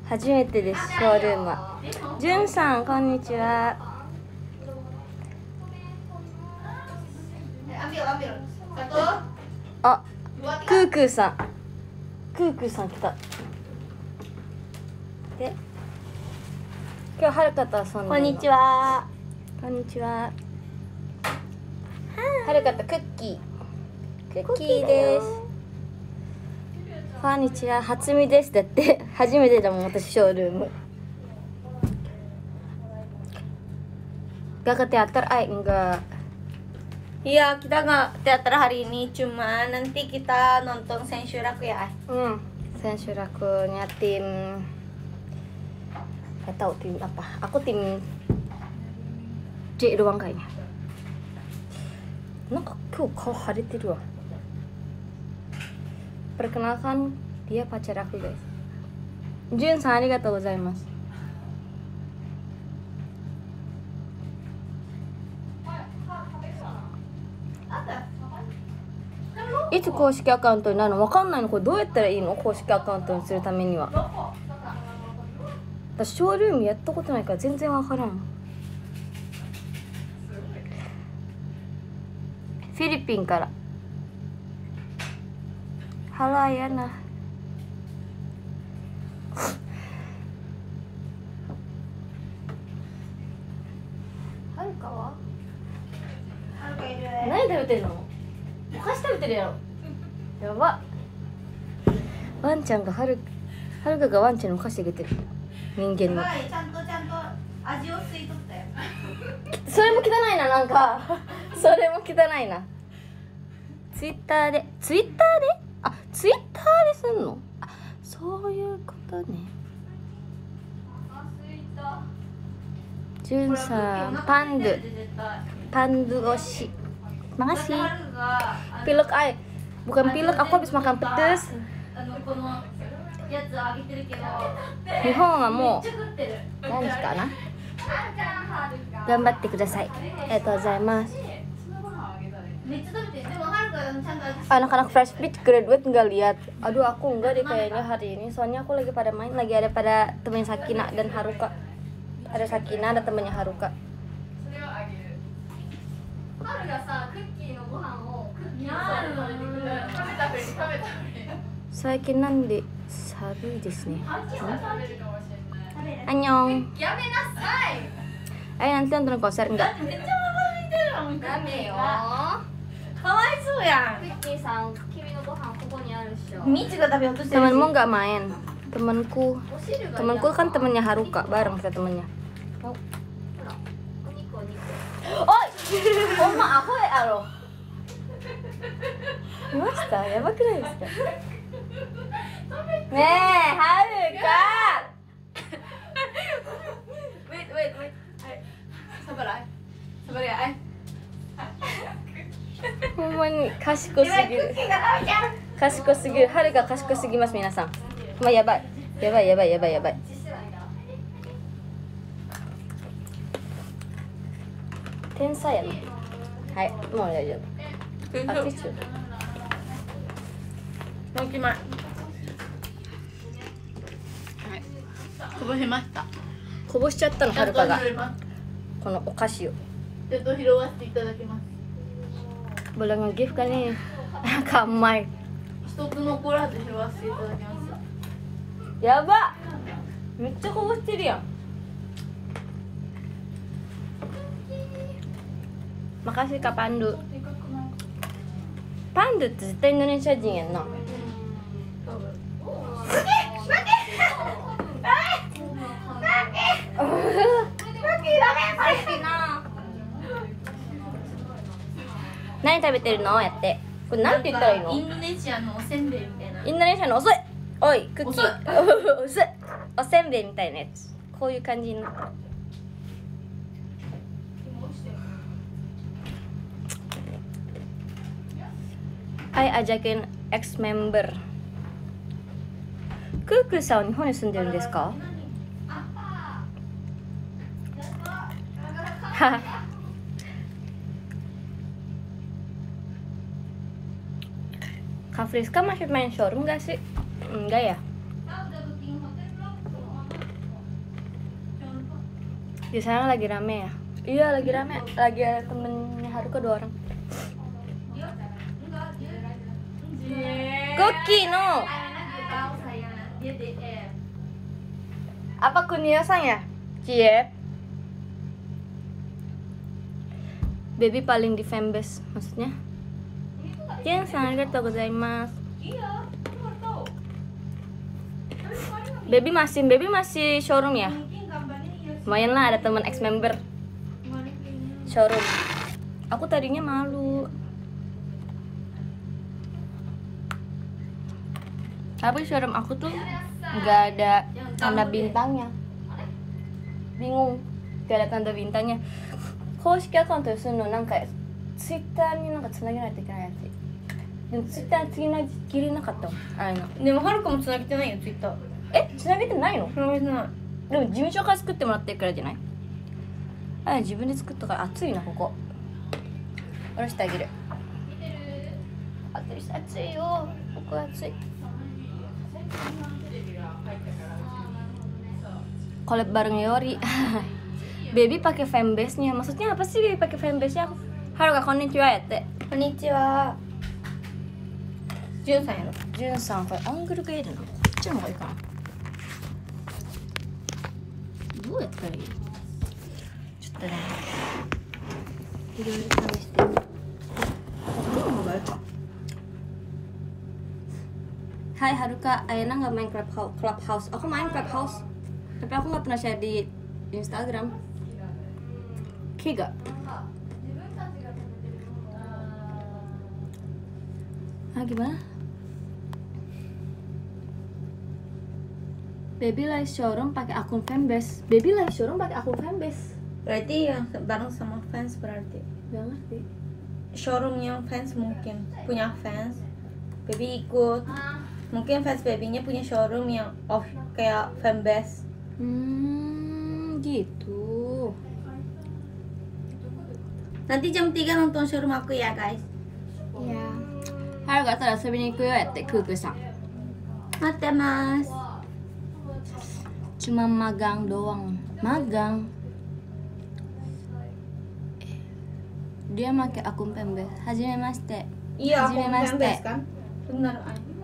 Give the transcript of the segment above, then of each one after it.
初めてです、ショールームは。じゅんさん、こんにちは。あ、クークーさん。クークーさん来た。で、今日はるかと遊んでるの。 こんにちは。 こんにちは。はるかとクッキー。クッキーです。こんにちは、初見です。だって初めてだもん、私ショールーム。Gak ke teater, enggak. Iya, kita nggak teater hari ini, cuma nanti kita nonton Senshuraku ya. Senshuraku-nya tim, gak tahu tim apa. Aku tim J doang kayaknya. Naka kau hariteru wa. Perkenalkan, dia pacar aku, guys. Jun-san, arigatou gozaimasu.いつ公式アカウントになるのわかんないの。これどうやったらいいの、公式アカウントにするためには。私ショールームやったことないから全然わからん。フィリピンから。ハワイやな。はるかは？何食べてんの？お菓子食べてるやろ。やば。ワンちゃんがはるかがワンちゃんにお菓子あげてる。人間の。 ちゃんと味を吸い取ったよ。 それも汚いな、なんかそれも汚いな。ツイッターであ、ツイッターですんの。あ、そういうことね。じゅんさん、パンド越し。Makasih. Pilek ay. Bukan pilek, aku habis makan pedes. 日本はもう何時かな。頑張ってください。ありがとうございます。Anak-anak fresh pitch graduate nggak lihat. Aduh, aku enggak deh kayaknya hari ini. Soalnya aku lagi pada main, lagi ada pada temennya Sakina dan Haruka. Ada Sakina, ada temennya Haruka. Saikin nande sabi desu ne. Annyeong. Ayo nanti nonton konser enggak? Temenmu nggak main? Temenku kan temennya Haruka, bareng kita temennya. Oh, Oma aku ya lo. Masta, やばくないですか？ねえ、はるか。Wait. Sabar ya, ay. ほんまに賢すぎる。賢すぎる。はるか賢すぎます、皆さん。まあ、やばい。天才やな。はい、もう大丈夫。あ、ティッシュ。 もう決まり。こぼしました。 こぼしちゃったの、はるかが。このお菓子を。 ちょっと拾わせていただきます。 boleh nge-gift kan nih? Kamai. 一つ残らず拾わせていただきます。 やば。めっちゃこぼしてるやん。Makasih Kak Pandu. Panduって絶対インドネシア人やんな。何食べてるの？やって。これなんて言ったらいいの？ インドネシアのおせんべいみたいな。 インドネシアの遅い。おい、クッキー。遅い。おせんべいみたいなやつ。こういう感じの。ajakin ex member。クークーさんは日本に住んでるんですか？Kak Friska masih main showroom gak sih? Enggak ya? Di sana lagi rame ya? Iya lagi rame, lagi ada temennya Haruka 2 orang. Cookie no. Apa Kunio-san ya? Cie. Baby paling di fanbase maksudnya? Jen-san arigatou gozaimasu. Baby masih showroom ya? Lumayan lah ada teman ex member showroom. Aku tadinya malu. Tapi showroom aku tuh nggak ada tanda bintangnya. Bingung, nggak ada tanda bintangnya. 公式アカウントでするのなんかツイッターになんかつなげないといけないやつ。でもツイッターつなぎきれなかったもん。あれの。 でもはるかもつなげてないよツイッター。 つなげてないの？ つなげてない。 でも事務所から作ってもらってるからじゃない？あ、自分で作ったから暑いなここ。下ろしてあげる。暑いよ。ここ暑い。Collab bareng Yori. Baby pakai fanbase-nya. Maksudnya apa sih baby pakai fanbase-nya? Haruka konnichiwa ya teh. こんにちは。じゅんさんやろ。 ジュンさんこれアングルがいいな。こっちの方がいいかな。どうやったらいい？ちょっとね。いろいろ試して。こっちの方がいいか。Hai Haruka, Ayana nggak main Clubhouse. Aku main Clubhouse, tapi aku nggak pernah share di Instagram. Kiga. Gimana? Baby live showroom pakai akun fanbase. Baby live showroom pakai akun fanbase. Berarti yang bareng sama fans berarti. Gak ngerti. Showroom yang fans mungkin punya fans. Baby ikut. Mungkin fans babynya punya showroom yang off kayak fanbase. Gitu. Nanti jam 3 nonton showroom aku ya guys. Iya. Haruka tada遊びに行くよやってクークさん。 待ってます。 Cuma magang doang. Magang. Dia pakai akun fanbase. Hajimemashite. Iya, akun Hajimemashite. fanbase kan? Benar.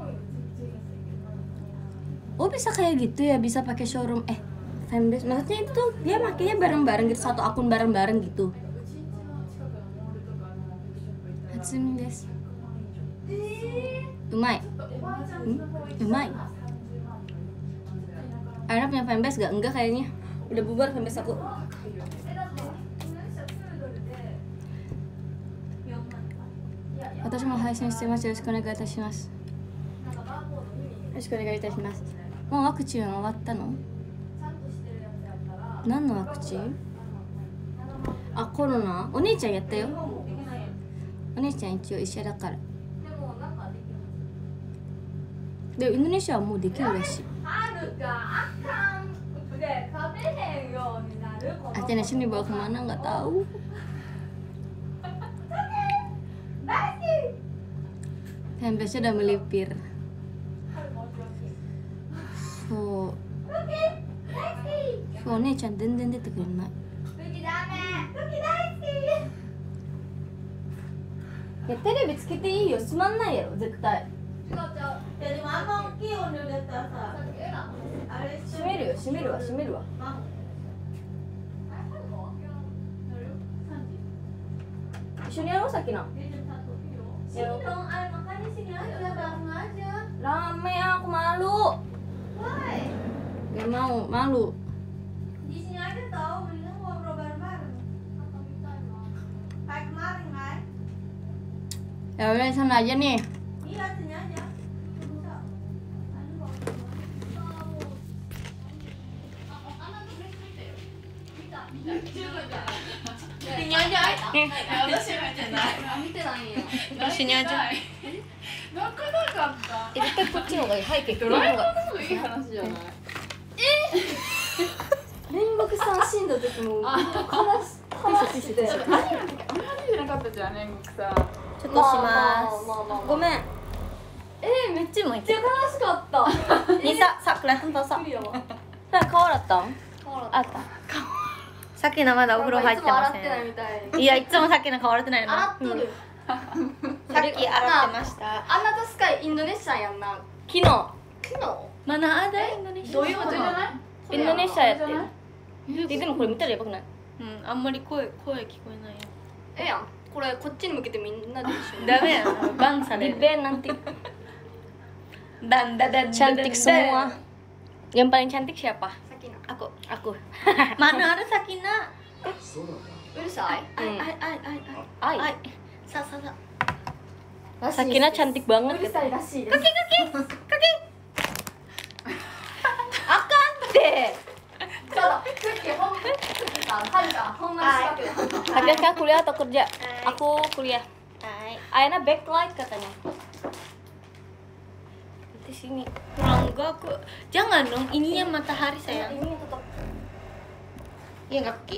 Oh bisa kayak gitu ya, bisa pakai showroom fanbase. Maksudnya itu tuh dia makainya bareng-bareng gitu, satu akun bareng-bareng gitu. Hatsumi desu. Umai. Umai. Ayana punya fanbase gak? Enggak kayaknya. Udah bubar fanbase aku. Watashi mo haishin shite masu. Yoroshiku onegai itashimasu. Yoroshiku onegai itashimasu. もうワクチンは終わったの？何のワクチン？あ、コロナ？お姉ちゃんやったよ。お姉ちゃん一応医者だから。で、インドネシアはもうできるらしい。Athena sini bawa kemana nggak tahu. Fanbase-nya udah melipir. So, お姉ちゃん全然出てくれない。いや、テレビつけていいよ。つまんないやろ絶対。 違う違う。いやでもあんま大きい音量だったらさ、あれ閉めるよ、閉めるわ、閉めるわ。一緒にやろう、さっきの。Ya, makan di sini aja, bareng aja. Rame aku malu. Why? Gak mau, malu. Di sini aja tau, mendingan ngobrol bareng-bareng. Kayak kemarin kan? Ya udah di sana aja nih. Iya, sini aja. Sini aja. Sini aja. 絶対こっちの方がいい。背景黒い方がいい話じゃない。 煉獄さん死んだ時も話してたよ。 アニメじゃなかったじゃん、煉獄さん。 ちょっとします。ごめん。めっちゃもいけめっちゃ楽しかった。 Nisa, sak kelihatan toh sak. Nah, kau datang? Kau Apa? さっきのまだお風呂入ってませいつも洗ってないみたいん。いや、いつもさっきの変われてないの。 洗っとる、 さっき洗ってました。 あんなとスカイインドネシアやんな。昨日 Mana ada Indonesia? 土曜これじゃないインドネシアやってこれじゃないでもこれ見たらやばくない？ うん、あんまり声聞こえないよ。 ええやん、これこっちに向けてみんなで一緒にダメやな、バンされる。 Band nanti Dan cantik semua. Yang paling cantik siapa? Sakina. Aku. Mana ada Sakina? Urusai. Ai. Sa. Sakina cantik banget. Urusai rashi desu. Akan deh. Haruka sekarang kuliah atau kerja? Aku kuliah. Ayana backlight katanya. Di sini. Enggak, aku jangan dong, ini yang matahari sayang. Ini tutup. Iya nggak Ki?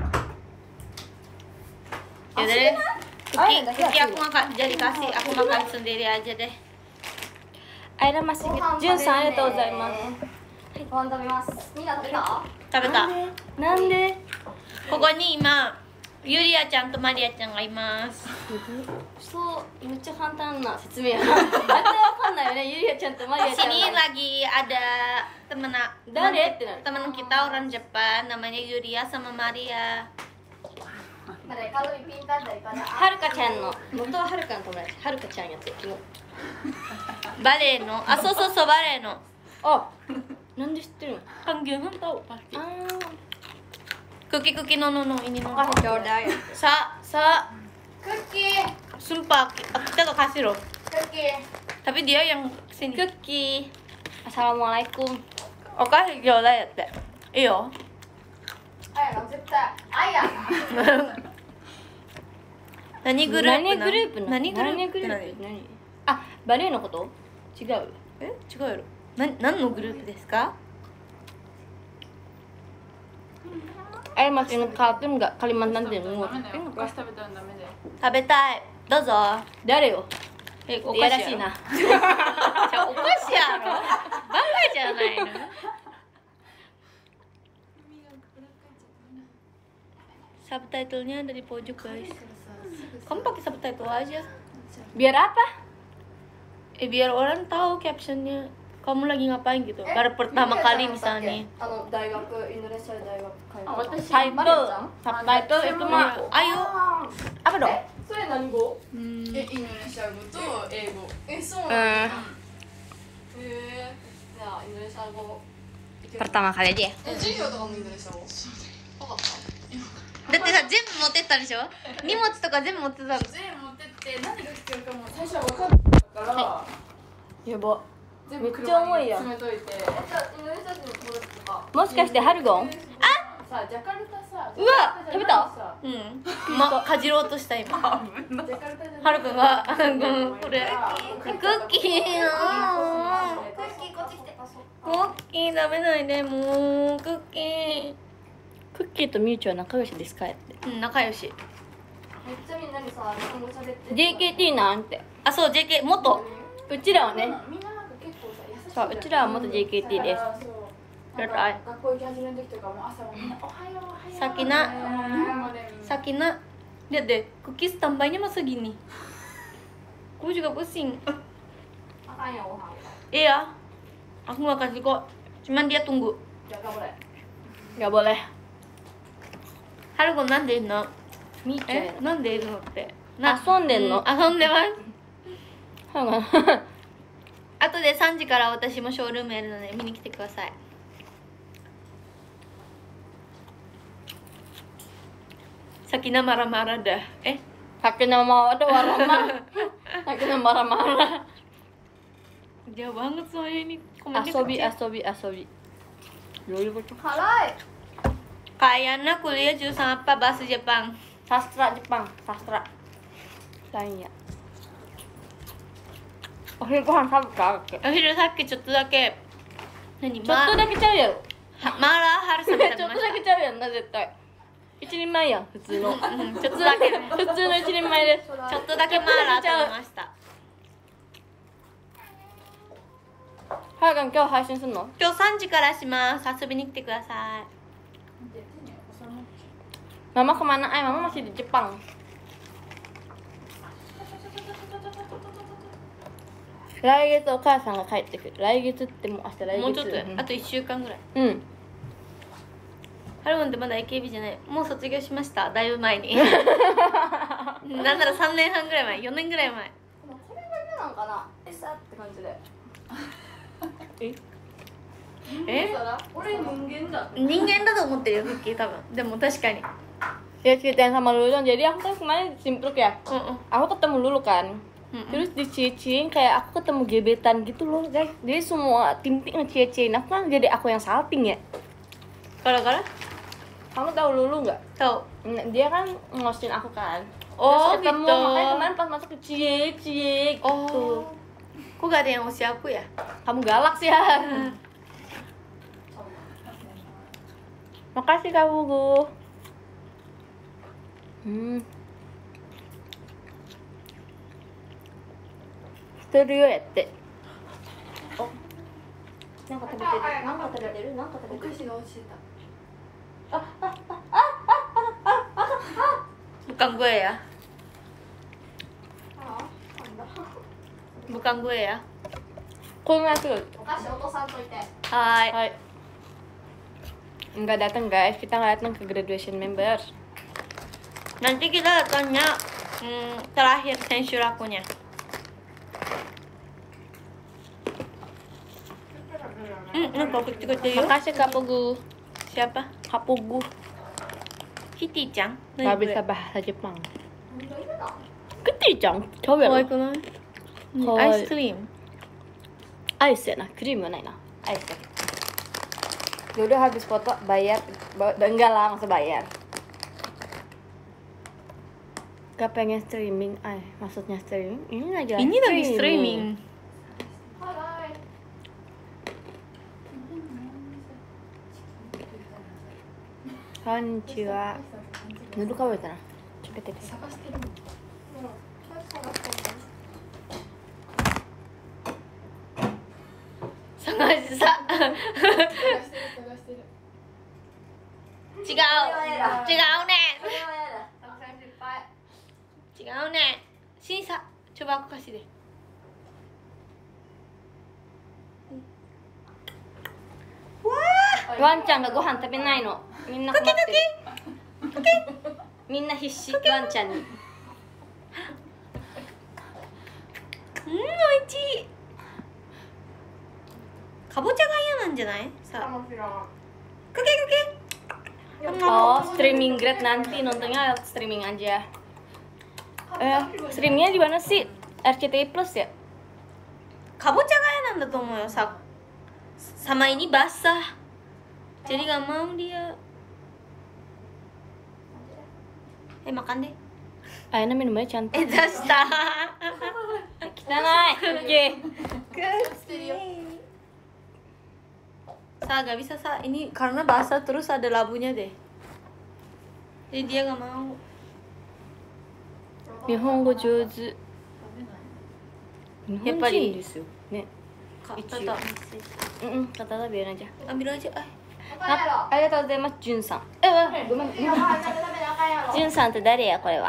Ya udah deh. Kuki aku makan, jadi kasih aku makan sendiri aja deh. Ayana masih Jun san arigatou gozaimasu. ご飯食べます。みんな食べた？ 食べた。 なんで？ ここに今ユリアちゃんとマリアちゃんがいます。 そうめっちゃ簡単な説明やな。絶対わかんないよね。ユリアちゃんとマリアちゃん。 Sini lagi ada Dariってなる。 teman kita orang Jepang namanya Yuria sama Maria. はるかちゃんの元ははるかの友達。はるかちゃんやって昨日。 バレエの、あ、そうそうそうバレエの。 あ、なんで知ってるの Panggilan tahu pasti. あ Kuki no ini no. Ah, Jordan. Sa Cookie. sumpah kita gak kasih loh. Cookie. Tapi dia yang kesini. Cookie. Assalamualaikum. Oh kasih Jordan ya teh. Iyo. Ayah,絶対。Ayah. 何グループな何グループ何あ、バレエのこと違う。 え違うやろ。何のグループですか Ayah masih ingat kartun nggak Kalimantan Timur? ダメだよ。お菓子食べたらダメだよ。 食べたい。どうぞ。 誰よおいやらしいな。 じゃあお菓子やろ。バカじゃないの。Subtitlenya ada di pojok guys. Kamu pakai subtitle aja. Biar apa? Biar orang tahu captionnya. Kamu lagi ngapain gitu. Baru pertama kali misalnya. 大学インドネシア大学あ、私タイトルサブタイトルitu mah Ayo. apa dong? それ何語？ Hmm. インドネシア語と英語。そう Eh, じゃあインドネシア語。 pertama kali aja ya. 授業とかもインドネシア語。わかった。 だってさ全部持ってったでしょ。荷物とか全部持ってたの。 全部持ってって何が必要かも最初は分かんなかったから。 やば。 全部めっちゃ重いやん詰めといて。 もしかしてハルゴン？ さあジャカルタさ。 うわ食べた？ うん。かじろうとした今。 ジャカルタじゃはるくんがこれクッキーよ。クッキー食べないでもうクッキー。 クッキーとミュウチは仲良しですかって。 うん仲良し。 めっちゃみんなにさ、JKT なんて。 あそう JK 元。 うちらはね。 みんななんか結構さ優しい。 そううちらは元 JKT です。 なんか学校行き始めの時とかも朝もみんなおはようおはよう。 Sakina, lihat deh, cookies tambahnya masa gini. Gue juga pusing. Iya, aku nggak kasih kok. Cuman dia tunggu. Gak boleh. Harukoなんでいるの？ みーちゃんやなんでいるのって。 遊んでんの？ 遊んでます。 はがあとで3時から私もショールームやるので見に来てください。Sakina marah-marah dah. Sakina mau ada warna. Sakina marah-marah. Jauh banget soalnya ini komennya Asobi, kecil. asobi, asobi. Kayaknya kuliah jurusan apa? Bahasa Jepang. Sastra Jepang, sastra. Lainnya. Oh, iniご飯食べた？ お昼さっきちょっとだけ何ちょっとだけちゃうやろ。 マーラーハルさん食べまちょっとだした。 けちゃうやんな絶対。一人前やん普通の。 ちょっとだけ普通の一人前です。 ちょっとだけマーラー食べました。 はやがん今日配信するの？ 今日3時からします。遊びに来てください。 Mama kemana? Mama masih di Jepang. Lai月お母さんが帰ってくる。来月ってもう明日来月。 もうちょっとや、あと1週間ぐらい。 うん。 ハルモンってまだ AKB じゃない。もう卒業しました。だいぶ前に。なんなら3年半ぐらい前、4年ぐらい前。 これが嫌なんかな。さって感じで。俺人間だ。 人間だと思ってるよ、フッキー多分。でも確かに。 Ya ceritain sama Lulu dong. Jadi aku kan kemarin di Simpruk ya. Mm-mm. Aku ketemu Lulu kan. Terus dicie-ciein kayak aku ketemu gebetan gitu loh guys. Jadi semua tim-tim nge-cie-ciein aku kan, jadi aku yang salting ya. Gara-gara? Kamu tahu Lulu nggak? Tahu. Dia kan ngostin aku kan. Oh, terus ketemu, gitu. makanya kemarin pas masuk ke cie-cie gitu. Oh. Kok gak ada yang usia aku ya? Kamu galak sih ya. Makasih Kak Bugu. 捨てるよやって。なんか食べてる。なんか食べてる。なんか食べてる。お菓子が落ちてた。 Bukan gue ya. Bukan gue ya. こんなやつ。 お菓子落とさんといて。 Hai. Hai. Enggak datang guys, kita nggak datang ke graduation member. Nanti kita datangnya terakhir sensor akunya. Kenapa kecil-kecil yuk? Makasih Kak Pugu. Siapa? Kak Pugu. Kitty-chan. Nggak bisa bahasa Jepang. Kitty-chan, coba Kawaii lo. kunai. Kawaii. Ice cream. Ice ya, nah krim mana nah? Ice ya. Yaudah habis foto bayar, enggak lah masa bayar. Gak pengen streaming, maksudnya streaming? Ini aja. Ini lagi streaming. Konnichiwa. Duduk kau itu nah. Cepet cepet. Sangat違うね審査coba aku kasih deh. Wah, ワンちゃんがご飯食べないの。みんな困ってる。みんな必死、ワンちゃんに。 美味しい。かぼちゃが嫌なんじゃない？さあ。クケクケ。 Oh, streaming grade nanti nontonnya lewat streaming aja. Streamingnya di mana sih? RCTI Plus ya? かぼちゃが嫌なんだと思うよ。さ、sama ini basah. Jadi gak mau dia. Makan deh. Aina minumnya cantik. 出した。 汚い。Oke. Sa, gak bisa Sa. Ini karena basah terus ada labunya deh. Jadi dia gak mau. 日本語上手。 やっぱり日本人ですよね。 Kata kata biar aja. Ambil aja. Arigatou gozaimasu, Junさん。ごめん。ジュンさんって誰やこれは。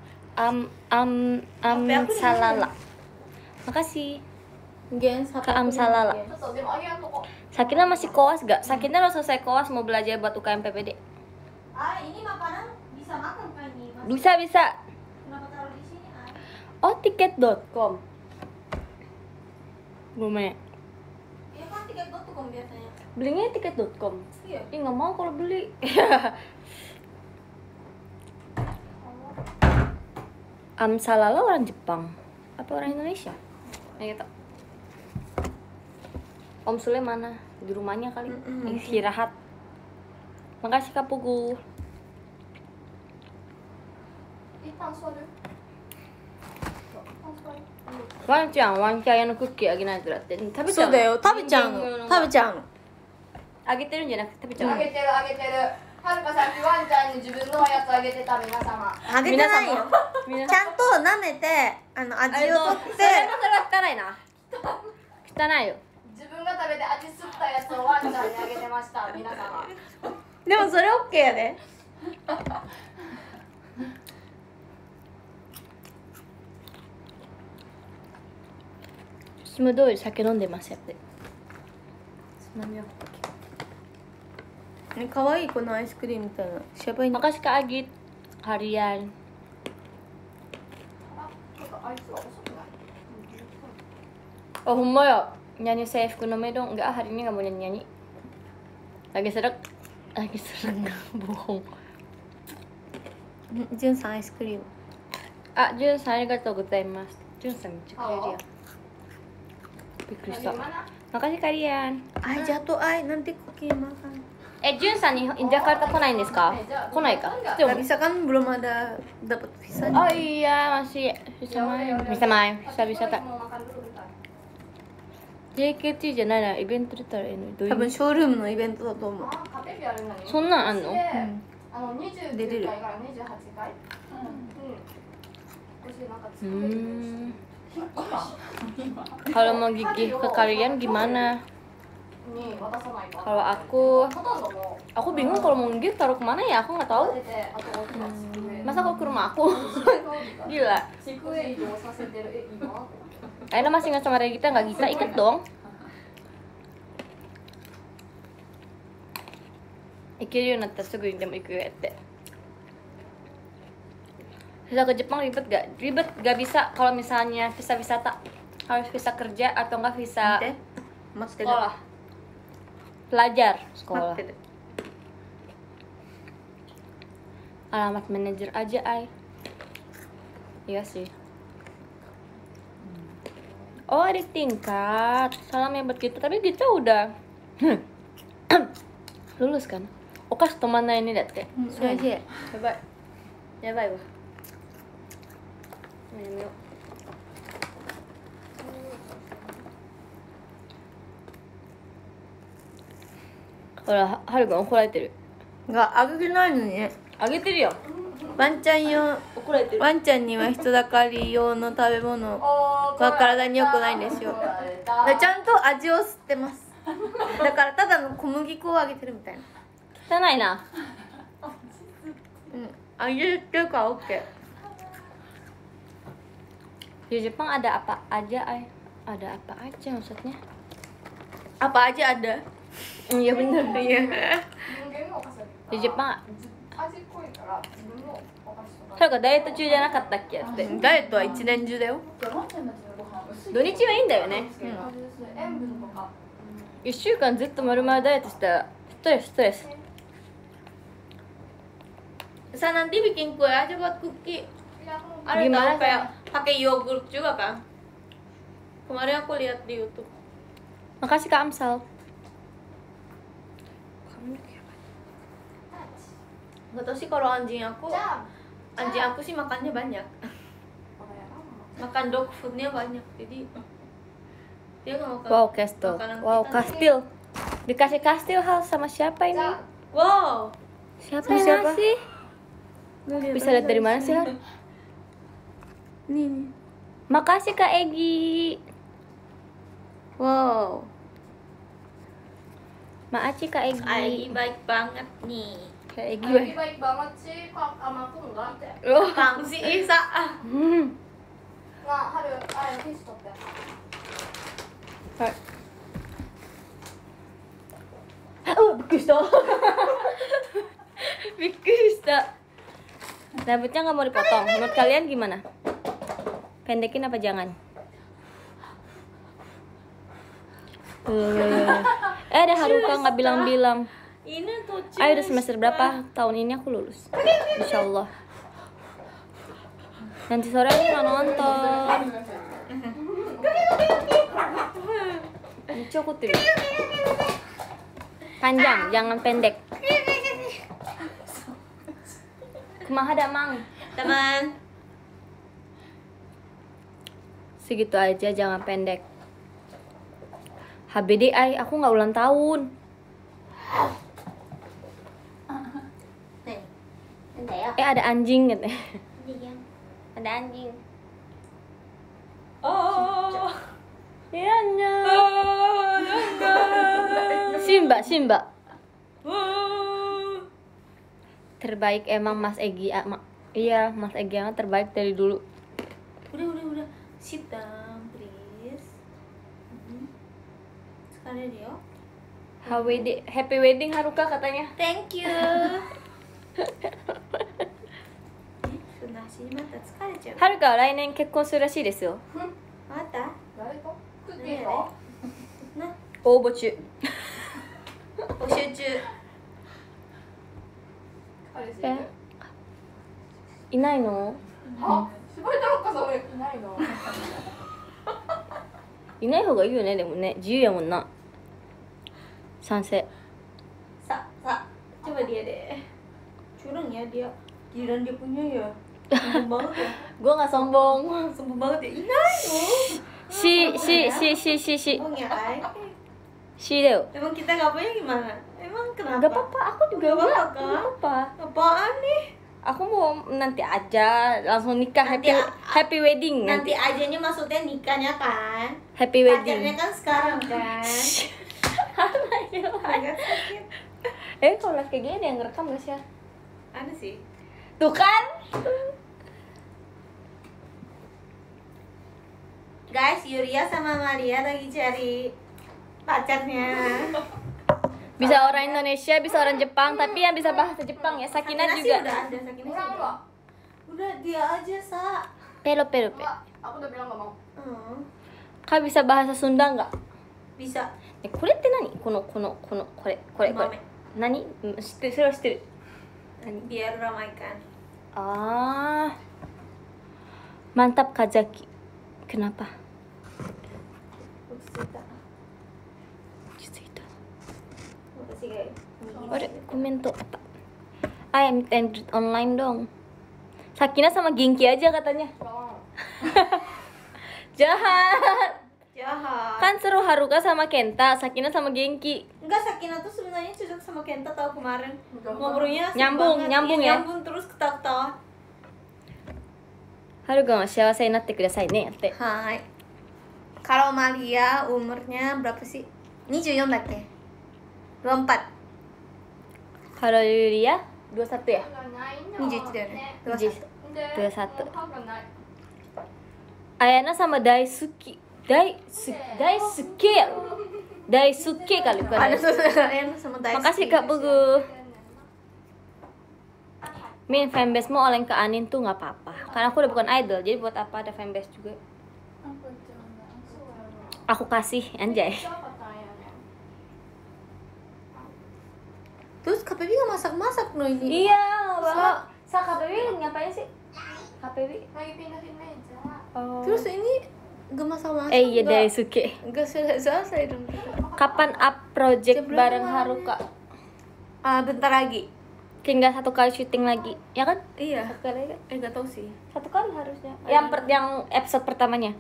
サララ。Makasih. Kak Salala. Sakina masih koas gak? Sakina udah selesai koas mau belajar buat UKM PPD. Ini makanan bisa makan kan ini? Bisa. Kenapa taruh di sini? Oh, tiket.com. Lumayan. Ya kan tiket.com biasanya. Belinya tiket.com. Iya. Ih, nggak mau kalau beli. Salala orang Jepang apa orang Indonesia? Gitu. Om Sule mana? Di rumahnya kali. Istirahat. Makasih Kak Pugu.ワンちゃん屋のクッキーあげないとだって食べちゃうの。 そうだよ。食べちゃうの。 あげてるんじゃなくて食べちゃうの。 あげてる。はるかさっきワンちゃんに自分のやつあげてた皆様。 あげてないよ。 皆ちゃんと舐めて味を取って。 それは汚いな。汚いよ。 自分が食べて味吸ったやつをワンちゃんにあげてました皆様。 でもそれ OK やで。 つも通り酒飲んでますやっぱり。つまみを。 可愛いこのアイスクリームみたいな。Siapa ini? Makasih Kak Agit harian. Oh humma ya, nyanyi Safe Kunomé dong. Enggak, hari ini nggak mau nyanyi. Lagi serak. Bohong. Junさんアイスクリーム。 あ、ジュンさんありがとうございます。ジュンさんめっちゃくれるやん。びっくりした。Makasih kalian. Ay, jatuh ay. Nanti Cookie makan. JunさんにJakarta来ないんですか？来ないか。 Gak bisa kan belum ada dapat visa. Oh iya, masih bisa main. Bisa main. Bisa Kak. JKT じゃないな、イベント出たらいいのに。どういう多分ショールームのイベントだと思う。 そんなんあんの？ 出れる。 Kalau mau gigih ke kalian gimana? Kalau aku bingung kalau mau gigih taruh kemana ya, aku nggak tahu. Masa kok ke rumah aku? Gila. Aina masih nggak sama Regita, nggak bisa ikat dong. Ikiru natta sugu de mo iku ette. Visa ke Jepang ribet gak bisa kalau misalnya visa wisata, harus visa kerja atau enggak visa sekolah. Pelajar sekolah. Alamat manajer aja ay. Iya sih. Oh ada tingkat. Salam ya buat kita, tapi kita udah lulus kan? Okas tomana ini datte. Sudah. Yabai. Yabai wa. Minum yuk. Hora, Haruが怒られてる。 があげてないのにね。 あげてるよ。 ワンちゃん用、 怒られてる。 ワンちゃんには人だかり用の食べ物は体に良くないんですよ。でちゃんと味を吸ってます。だからただの小麦粉をあげてるみたいな。 汚いな。 あげてるから OK。 Di Jepang ada apa aja, ay? Ada apa aja maksudnya? Apa aja ada. Iya bener. Iya. Di Jepang. Haruka ダイエット中じゃなかったっけって。 ダイエットは一年中だよ。 土日はいいんだよね。1週間ずっと丸々ダイエットしたらストレス。 Bisa nanti bikin kue aja buat Cookie. Ada Gimana tahu kayak pakai yogurt juga kan? Kemarin aku lihat di YouTube. Makasih Kak Amsal. Gak tau sih kalau anjing aku sih makannya banyak. Makan dog foodnya banyak, jadi dia nggak makan. Wow, kastil. makanan Wow, kita. kastil. Dikasih kastil hal sama siapa ini? Wow. Siapa yang ngasih? Bisa lihat dari mana sih, Har? Nih. Makasih Kak Egi. Wow. Makasih Kak Egi. Egi baik banget nih. Kak Egi baik. baik banget sih, kok sama aku enggak deh. Oh. Kang si Isa. Nah, Haru, please stop that. Oh, びっくりした。びっくりした。Rambutnya nggak mau dipotong. Menurut kalian gimana? Pendekin apa jangan? Ada Haruka nggak bilang-bilang. Ini tuh. Ayo udah semester berapa? Tahun ini aku lulus. Insya Allah. Nanti sore aku mau nonton. Cukup tuh. Panjang, jangan pendek. Kumaha damang. Teman. Segitu aja, jangan pendek. HBD ay, aku nggak ulang tahun. Ada anjing gitu. Ada anjing. Oh. Iya Simba. Terbaik emang Mas Egi. Iya, Mas Egi yang terbaik dari dulu. Udah. Sit down, please. されるよ。 ハッピーウェディングはるかkatanya. Thank you そんな足また疲れちゃう。 はるかは来年結婚するらしいですよ。 あった誰かクッキ何やーかねな応募中。 募集中。 彼氏えいないの？ あ絞りたろかそれいないのいない方がいいよね。でもね、自由やもんな。賛成。 Sa, coba dia deh. Curang ya dia. Giliran dia punya ya. Sombong banget ya. Gua nggak sombong. Sombong banget ya. Inai loh. Si. Sombong ya, Ay. Si deh. Emang kita nggak punya gimana? Emang kenapa? Gak apa-apa, aku juga Gak apa-apa, nggak. kan? Gak apa-apa. Apaan nih? Aku mau nanti aja langsung nikah, Nanti happy wedding Nanti ajanya maksudnya nikahnya kan? happy wedding. Pacarnya kan sekarang kan? Agak sakit. Kalau kayak gini ada yang ngerekam gak sih ya? Ada sih. Tuh kan? Guys, Yuria sama Maria lagi cari pacarnya. Bisa orang Indonesia, bisa orang Jepang, tapi yang bisa bahasa Jepang ya. Sakina sih juga. udah ada, Sakina sih kurang udah. nggak Udah dia aja, Sa. Pero. Nggak, aku udah bilang nggak mau Kau bisa bahasa Sunda nggak? Bisa. これって何？これ。 豆何？知ってる、それは知ってる。何？ biar ramaikan. Mantap Kazaki. Kenapa? 落ち着いた。 落ち着いた。 私が右 Ada komentar apa? Minta online dong. Sakina sama Genki aja katanya. nggak mau Jahat. Jahat. Kan seru Haruka sama Kenta, Sakina sama Genki. Enggak, Sakina tuh sebenarnya cocok sama Kenta tahu kemarin. Enggak. Ngobrolnya asik Nyambung, banget. nyambung Iya, ya? Nyambung terus ketawa-ketawa. Haruka wa幸せになってくださいねって。 Hai. Kalau Maria umurnya berapa sih? 24 だっけ 24 Kalau Yulia 21 ya? 21だよね 21 Ayana sama Daisuke. Daisuke ya? Daisuke kali bukan Ada Daisuke. saudara sama Daisuke. Makasih Kak Bugu. Min fanbase mau oleng ke Anin tuh nggak apa-apa. Karena aku udah bukan idol, jadi buat apa ada fanbase juga? Aku kasih anjay. Terus KPB nggak masak-masak no ini. Iya, Bang. KPW ngapain sih? KPW. lagi pindahin meja Oh. Terus ini nggak masak-masak. Iya Daisuke. Nggak selesai dong. Kapan up project Jam bareng berapa Haruka? Bentar lagi. Tinggal 1 kali syuting lagi, ya kan? Iya. 1 kali kan? Nggak tahu sih. 1 kali harusnya. Yang episode pertamanya.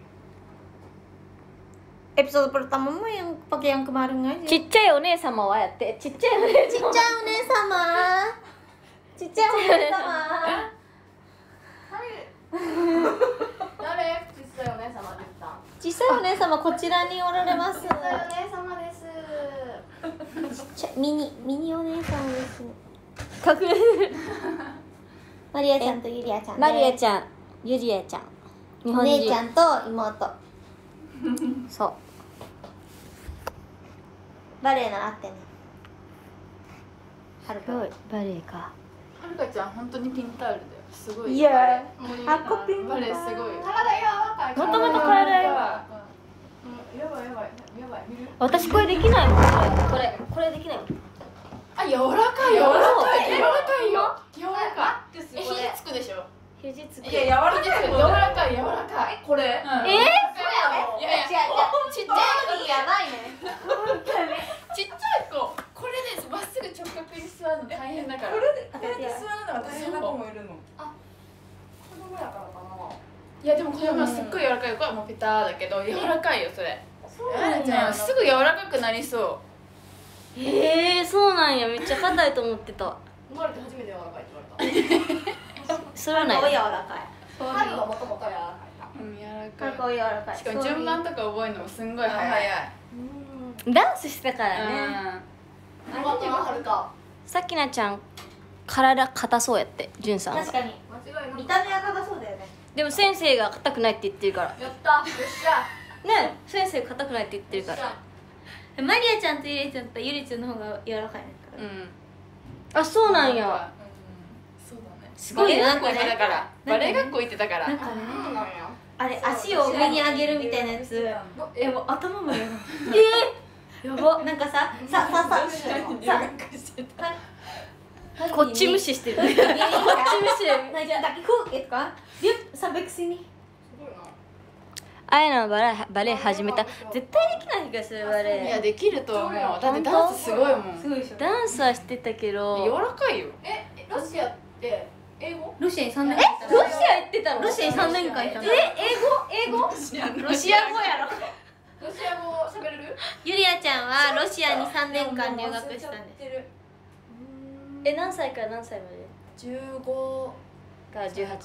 Episode pertama mah yang pakai yang kemarin aja. ちっちゃいお姉様はやってちっちゃいお姉様 Cincang nih sama. Cincang nih sama. 誰実際お姉様で言った小さいお姉様こちらにおられます。 実際お姉様ですミニお姉さんです。 隠れるマリアちゃんとユリアちゃんです。 マリアちゃんユリアちゃん日お本人姉ちゃんと妹。 そうバレエ習ってね。はるか。 すごいバレエかはるかちゃん本当にピンタールだよすごいいやもう aku pintar. バレエすごい体柔らかいもともと体柔らやばい見る私これできないもんこれできないもんあ柔らかいよ柔らかい肘つくでしょ肘つくいや柔らかいこれえいやちっちゃいやばいね。 ちっちゃい子これでまっすぐ直角に座るの大変だからこれで座るのは大変な子もいるのあ子供やからかないやでも子供はすっごい柔らかい子はもうペターだけど柔らかいよそれすぐ柔らかくなりそうそうなんやめっちゃ硬いと思ってた生まれて初めて柔らかいって言われたそれはない柔らかい。 春がもともと柔らかいは柔らるかかは柔らかい。 いしかも順番とか覚えるのもすんごい早いダンスしてたからね妹ははるかさきなちゃん体硬そうやってじゅんさんが確かに。 間違い見た目は硬そうだよね。 でも先生が硬くないって言ってるからやったよっしゃね先生硬くないって言ってるからマリアちゃんとゆりちゃんとゆりちゃんの方が柔らかいね。 あ、そうなんや。 そうだね。 すごいよ、なんかね。 だからバレエ学校行ってたから。 なんかね、あれ足を上に上げるみたいなやつ。もう頭もやば。やば。なんかさこっち無視してる。こっち無視。 Nah, jangan kaki hook gitu kan. Dia sampai ke sini. あやなバレエ始めた。絶対できない気がする、バいやレエ。 できると思う。だってダンスすごいもん。 すごいでしょ。 ダンスは知ってたけ柔ど。 らかいよ。 ロシアって英語？ ロシアに3年間いたの。 ロシア行ってたの？ ロシアに3年間いたの。 英語？ ロシア語ロシア語やろ。 ロシア語喋れる？ ユリアちゃんはロシアに3年間留学したんです。 何歳から何歳まで 15 から18。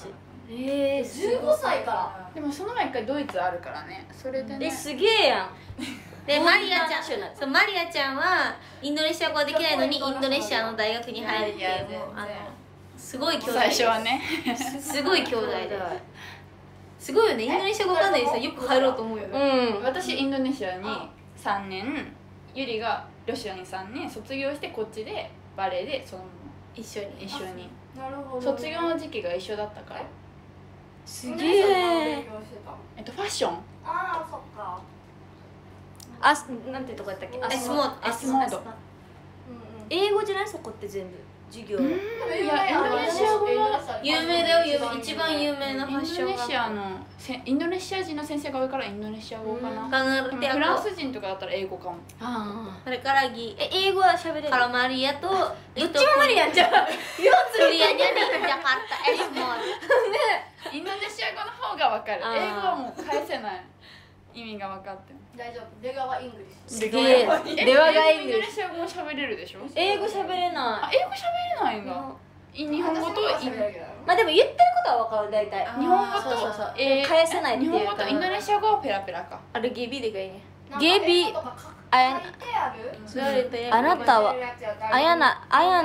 15歳からでもその前一回ドイツあるからね。それでね。 すげえやん。 でマリアちゃん、 ナショナルそうマリアちゃんはインドネシア語できないのにインドネシアの大学に入るっていやいう、もう全然すごい兄弟最初はね。 すごい兄弟ですごいよね。インドネシア語わかんないでさ、よく入ろうと思うよね。 うん。 私インドネシアに3年、ゆりがロシアに3年卒業してこっちでバレエでそのまま一緒に一緒になるほど。 卒業の時期が一緒だったから。 すげえ。 ファッション。 ああ、そっか。 あ、なんてとこやったっけ？ エスモードエスモード。 英語じゃない？そこって全部授業。 いやインドネシア語は有名だよ。一番有名なファッションインドネシア人の先生が多いからインドネシア語かな。 がでもフランス人とかだったら英語かも。 それからギ英語は喋れる。 カラマリアとどっちも無理やんじゃん。 Kuliahnya di Jakarta, Esmond. インドネシア語の方が分かる。英語はもう返せない意味が分かっても。 大丈夫。出川イングリッシュ。 すげえ。出話がイングインドリッシネシア語も喋れるでしょ。 英語喋れあ、 ない。 英語喋れないんだ。日本語とまあでも言ってることは分かる、大体。 日本語とそうそうそう。返せないっていうか。 日本語とインドネシア語はペラペラか。 Ada Gaby deh kayaknya. ゲビあなたはあやな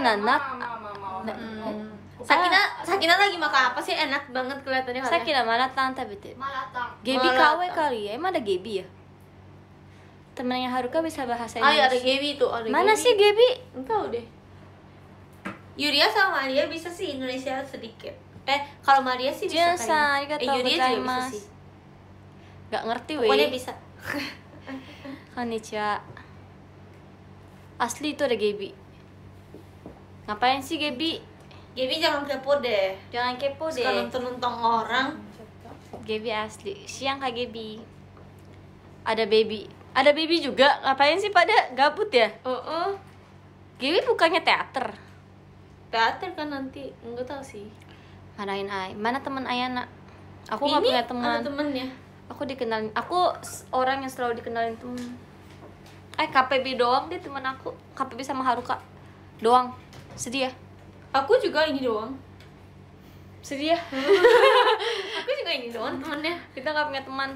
Sakina lagi makan apa sih? Enak banget kelihatannya. さっきのマラタン食べてる。ゲビカウエカリemang ada Gaby ya? Temennya Haruka bisa bahasa Ada Inggris. Gaby tuh, ada Mana Gaby. sih Gaby? Enggak deh. Yuria sama Maria bisa sih Indonesia sedikit. Kalau Maria sih bisa Jun-san, arigatou Yuria juga bisa gozaimasu. sih. Gak ngerti Pokoknya weh. bisa. Konnichiwa. Asli itu ada Gaby. Ngapain sih Gaby? Gaby jangan kepo deh. Jangan kepo deh. Suka nonton orang. Gaby asli. Siang Kak Gaby. Ada baby. Ada baby juga. Ngapain sih pada gabut ya? Gaby bukannya teater. Teater kan nanti, enggak tahu sih. Marahin Ai. Mana teman Ayana? Aku nggak punya teman. Ada temennya. Aku dikenalin. Aku orang yang selalu dikenalin temen. KPB doang deh teman aku. KPB sama Haruka doang. Sedih ya? Aku juga ini doang. Sedih ya? Aku juga ini doang temennya. Kita nggak punya teman.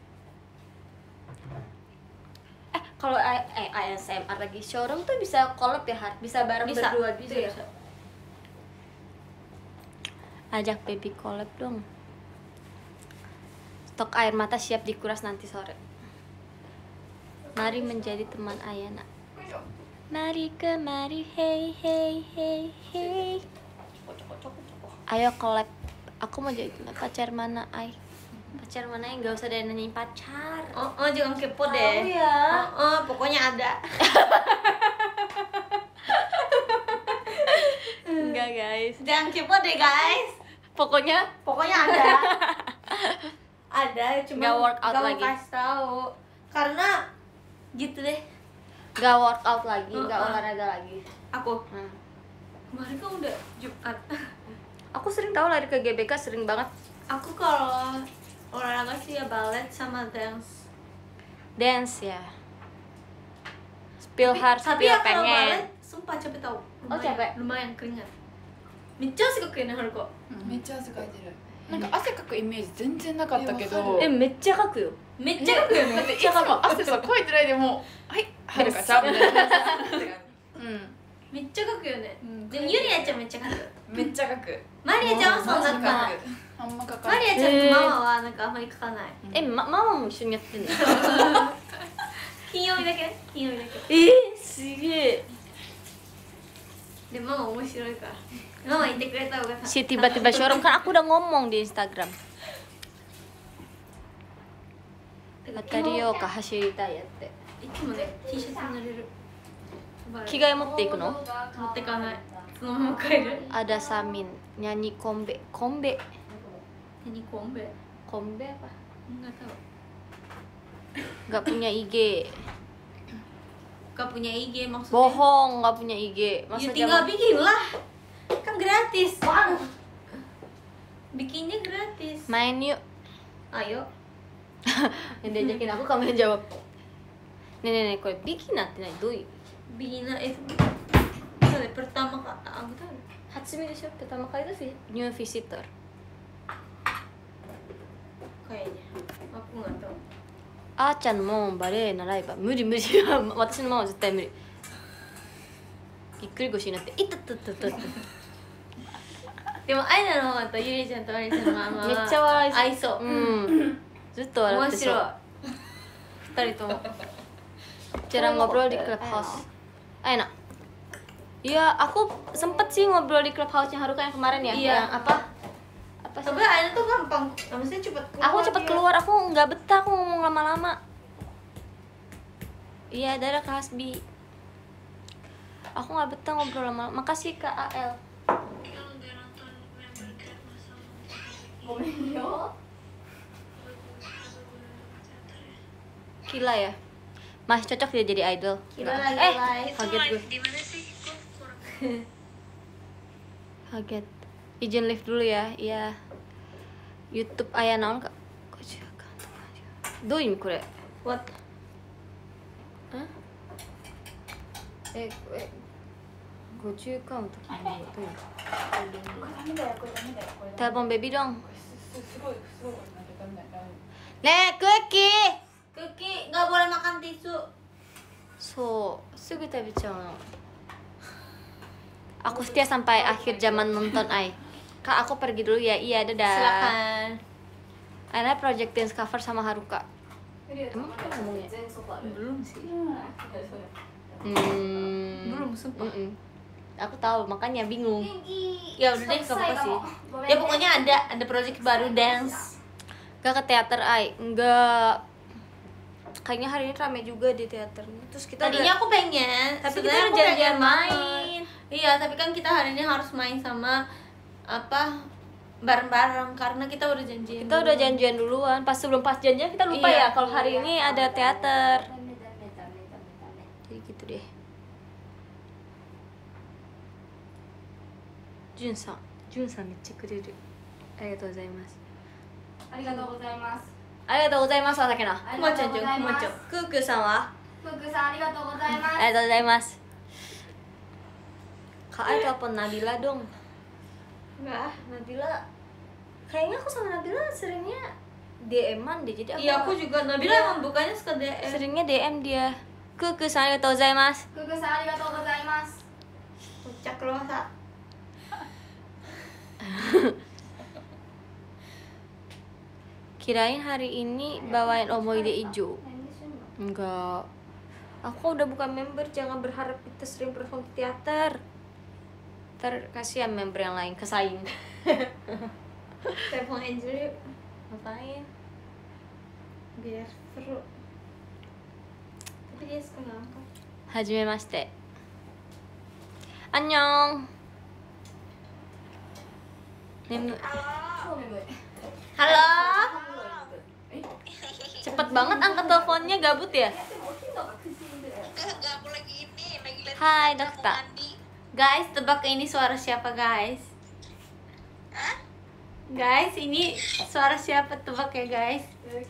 Kalau ASMR lagi showroom tuh bisa collab ya, bisa bareng berdua gitu ya. Ajak baby collab dong. Stok air mata siap dikuras nanti sore. Mari menjadi teman Ayana. Mari kemari, hey hey hey hey. Ayo collab. Aku mau jadi pacar mana, Ay? Pacar mana yang gak usah ada nanyain pacar. Jangan kepo deh. Ya. Pokoknya ada. Enggak guys. Jangan kepo deh guys. Pokoknya ada. Ada, cuma gak workout gak lagi. Mau kasih tahu. Karena gitu deh. Gak workout lagi, gak olahraga lagi. Aku. Kemarin kan udah Jumat. Aku sering tahu lari ke GBK, sering banget. Aku kalau olahraga sih ya ballet sama dance. Dance ya. Spill hard, tapi spill ya kalau pengen. ballet sumpah capek tau. Capek? Lumayan keringat. めっちゃ汗かくよね、はるか。 めっちゃ汗かいてる。なんか汗かくイメージ全然なかったけど。 めっちゃかくよ。 めっちゃかくよね。 だっていつも汗さかいてないでもはいはるかちゃんみたいな。 めっちゃかくよね。でもゆりあちゃんめっちゃかく。 めっちゃかく。 マリアちゃんはそんなか。 あんまかかマリアちゃんとママはなんかあんまりかかない。 ママも一緒にやってんの？ 金曜日だけね、金曜日だけ。 すげえ。 でママ面白いからママ言ってくれた方が Si tiba-tiba showroom kan aku udah ngomong di Instagram. Kata Rio ka hashiritai yaって。 いつもね T シャツになれる。 着替え持っていくの？ 持ってかない。そのまま帰る。 Ada Samin, nyanyi Kombe. Kombe. Ini kombe. Kombe apa? Enggak tahu. Gak punya IG. Gak punya IG maksudnya. Bohong, gak punya IG. Ya tinggal bikin lah. Kan gratis. Bikinnya gratis. Main yuk. Ayo. Yang diajakin aku kamu yang jawab. Nenek, kok bikin nanti naik doi. Bikin itu. Pertama aku tahu. Hatsumi desho. Pertama kali itu new visitor. Kayaknya. Aku nggak tahu. あーちゃんもバレエ習えば無理私のママは絶対無理ぎっくり腰になって「いったったったった」 でもアイナのママとゆりちゃんとアリちゃんのママはめっちゃ笑いそう合いそう。 ずっと笑ってそう面白い。二人とも。 jarang ngobrol di clubhouse. Enak. Iya, aku sempet sih ngobrol di clubhouse-nya Haruka yang kemarin ya. Iya. Yang apa sih? Tapi Aina tuh gampang. Maksudnya cepet keluar. Aku cepet keluar, aku nggak betah, aku ngomong lama-lama. Iya, dadah Kak Hasbi. Aku nggak betah ngobrol lama-lama. Makasih Kak AL. Gila ya, masih cocok dia jadi idol. Kira lagi live. Kaget gue. Kaget. Izin live dulu ya. Iya. YouTube aya naon ka? Doing kore. What? Hah? 50カウントどういうのタボンベビードンねえクッキー Kuki nggak boleh makan tisu. そうすぐ食べちゃうの Aku setia sampai akhir zaman nonton Ai Kak aku pergi dulu ya iya dadah Silakan. Aina project dance cover sama Haruka Emang kita ngomongnya? Belum sih. Belum sumpah Aku tahu makanya bingung Ya udah deh, gak apa sih. Ya pokoknya ada project baru dance. Gak ke teater Ai enggak kayaknya hari ini rame juga di teaternya terus kita Tadinya aku pengen, tapi kita sebenarnya udah aku janjian pengen main. Iya, tapi kan kita hari ini harus main sama apa bareng-bareng karena kita udah janjian. kita udah janjian duluan pas janjian kita lupa Iya. ya kalau hari ini ada teater jadi gitu deh Jun-san めっちゃくれるありがとうございますありがとうございますありがとうございます朝けなありがとうございますクークーさんはふっくさんありがとうございますありがとうございます Kak Ai telepon Nabila dong Enggak. Nabila kayaknya aku sama Nabila seringnya DM-an deh jadi Iya, aku juga Nabila emang bukannya suka DM. seringnya DM dia Kuku-san arigatou gozaimasu ふっくさんありがとうございます Pucak rosa. Kirain hari ini bawain omoide ijo enggak aku udah bukan member jangan berharap kita sering perform di teater kasihan member yang lain kesaing Telepon Angel yuk. ngapain Biar seru. Tapi dia suka ngangkat. hajimemashite annyeong halo cepet banget angkat teleponnya gabut ya Aku lagi lihat Hai Dokta Guys, tebak ini suara siapa, guys? Guys, ini suara siapa, tebak ya, guys?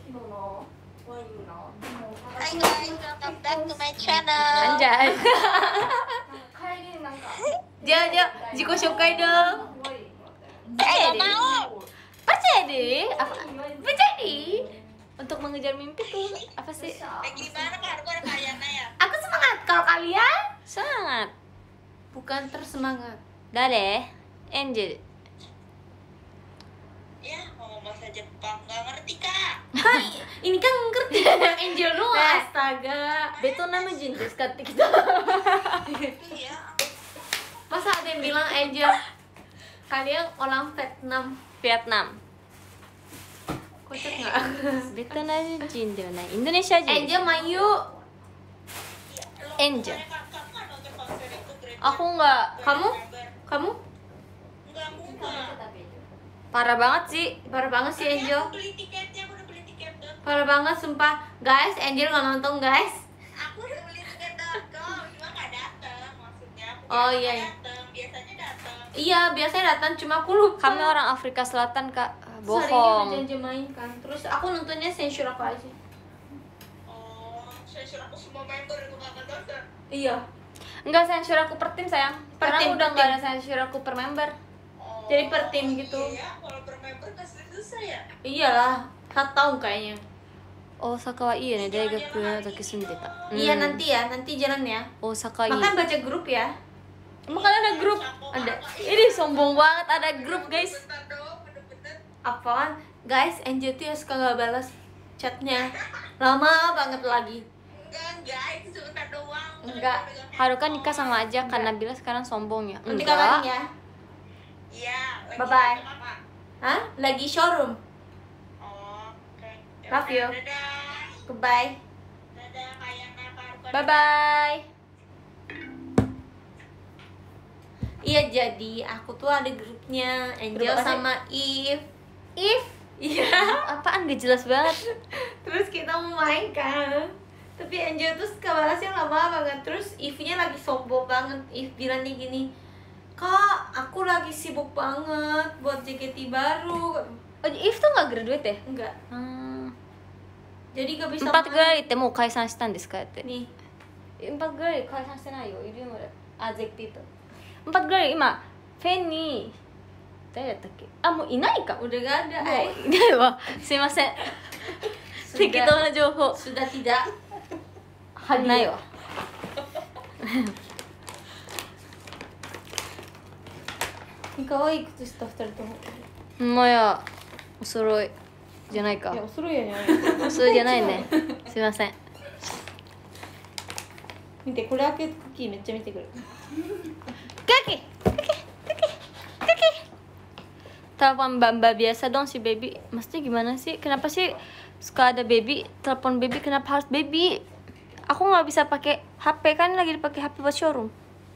Hai guys, welcome back to my channel. anjay 帰りになんか Jauh, Jiko Shokai dong. Gak mau. percaya deh apa percaya deh untuk mengejar mimpi tuh apa sih Kayak gimana kan aku ada kayaknya ya. Aku semangat, kalau kalian sangat bukan tersemangat. dare Angel Ya, mau bahasa Jepang. Nggak ngerti, Kak. Kan ini kan ngerti cuma Angel doang. Astaga. ベトナム人ですかってきた Iya. Masa ada yang bilang Angel kalian orang Vietnam? ベトナム Kocak nggak? ベトナム人ではないインドネシア人 Angel main yuk. Angel Kamu nggak nonton konser itu Great aku nggak Kamu? November? Kamu? Enggak, aku nggak. parah banget sih Parah banget sih Angel. Aku beli tiketnya, aku udah beli tiket dong. Parah banget sumpah. Guys, Angel nggak nonton guys. Aku udah beli tiket.com, cuma nggak datang maksudnya. Aku Oh, kira iya. nggak datang, biasanya datang. Iya, biasanya datang cuma aku lupa. kami orang Afrika Selatan kak Hari ini bohong udah janji main kan. Terus aku nontonnya Sensura aku aja. Oh, saya suruh aku semua member itu nggak nonton. Iya. enggak sensor aku per tim sayang Per sekarang tim, udah per nggak tim. ada sensor aku per member Oh, Jadi per tim gitu. Iya, kalau per member pasti susah ya. Iyalah, 4 tahun kayaknya. 大阪はいいよね大学の時住んでた、 Iya nanti ya, nanti jalan ya. 大阪いい Makan baca grup ya. emang kalian ada grup ada ini sombong banget ada grup guys Bentar dong, bener-bener. Apaan? Guys, Angel tuh ya suka nggak balas chatnya. Lama banget lagi. Enggak, itu sebentar doang. Enggak. Haruka nikah sama aja karena Nabila sekarang sombong ya Nanti kabarin ya. Iya. lagi Bye-bye. sama Mama. Hah? Lagi showroom. Oh, oke. Ya Love udah, you. Dadah. Goodbye. Dadah, Kayana, Kak Haruka. bye bye Iya, jadi aku tuh ada grupnya Angel Grup apa sih? sama Eve. If Iya. apaan gak jelas banget Terus kita mau main kan. Tapi Angel tuh suka balasnya lama banget. Terus Eve-nya lagi sombong banget. Eve bilangnya gini, "Kak, aku lagi sibuk banget buat JKT baru." oh If tuh nggak graduate ya Enggak. うん Jadi gak bisa 4ぐらいってもう解散したんですかって。 Nih. 4ぐらい解散してないよ。いるよまだ。あ、ゼクティと。4ぐらい今フェンに誰だったっけ？あ、もういないか。も Udah gak ada. ういないわ。すいません。適当な情報。 Sudah tidak. ないわ。 可愛い靴下2人とも。 ほんまや。お揃いじゃないかいや、。お揃いやねあれ。 お揃いじゃないね。すいません。 見て、これ開けクッキーめっちゃ見てくる。 Kaki. Telepon Mbak biasa dong si baby. Maksudnya gimana sih? Kenapa sih suka ada baby? Telepon baby kenapa harus baby? Aku nggak bisa pakai HP kan lagi dipakai HP buat showroom.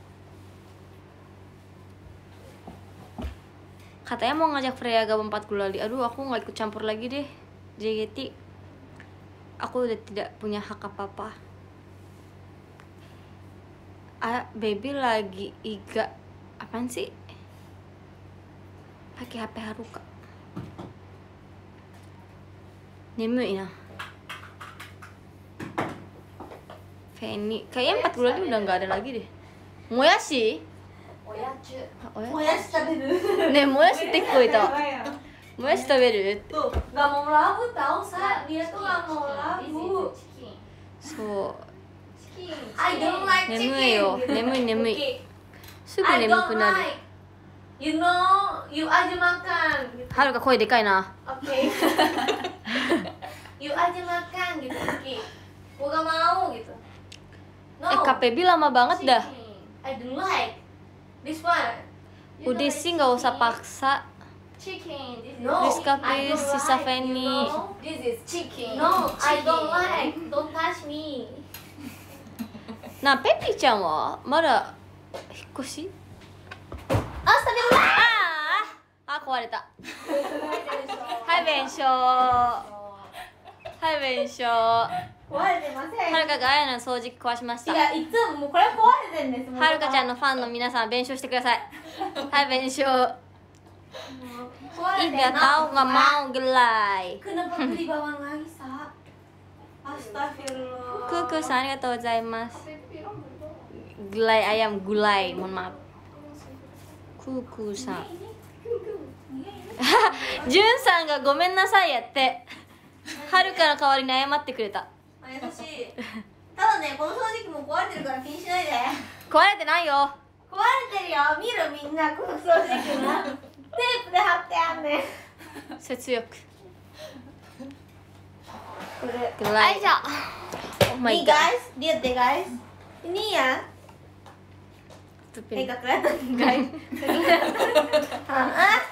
Katanya mau ngajak Freya gabung 4 gulali. Aduh, aku nggak ikut campur lagi deh. JKT. Aku udah tidak punya hak apa-apa. Ah, baby lagi iga apaan sih? Pakai HP Haruka. Nemui na. Feni, kayaknya 4 bulan udah nggak ada lagi deh. Moyashi? Oyacu. Moyashi 食べるねえ、もやしって聞こえた。もやし食べるって。 Tuh, gak mau labu tau, Sa. Dia tuh gak mau labu. そう。 I don't like 眠 chicken. いよ。眠い眠い。 Okay. すぐ I 眠 don't くなる。 like. You know, you aja makan. Gitu. はるか声でかいな。 Oke. You aja makan gitu. Oke. Gua gak mau gitu. No. KPB lama banget dah. I don't like. This one. Udah sih nggak usah paksa. Chicken. This is No. Rizka, I don't please, Sisa like, Fanny. you know? This is chicken. No, I don't Chicken. like. Don't touch me. なあ、ペピちゃんはまだ引っ越し？ あ、食べる。 あ、壊れた。はい弁償。はい弁償。は壊れてません。 るかがあやの掃除機壊しました。 いや、いつももうこれ壊れてんです。 はるかちゃんのファンの皆さん弁償してください。はい弁償。 壊れ Ih て nggak tahu nggak mau gelai. Kenapa beli bawang lagi, Sa? Astagfirullah. Kuku san arigatou gozaimasu. Gulai ayam gulai, mohon maaf. Kuku san. じゅんさんがごめんなさいやって。はるかの代わりに謝ってくれた。 あ、優しい。ただね、この掃除機も壊れてるから気にしないで。 壊れてないよ。 壊れてるよ。見るみんな、この掃除機な。テープで貼ってあんねん。 節約。 これ。 Gelai. Oh my Nih god. guys, lihat deh guys. Ini ya. Tutupin. Gak kelihatan guys. Ah.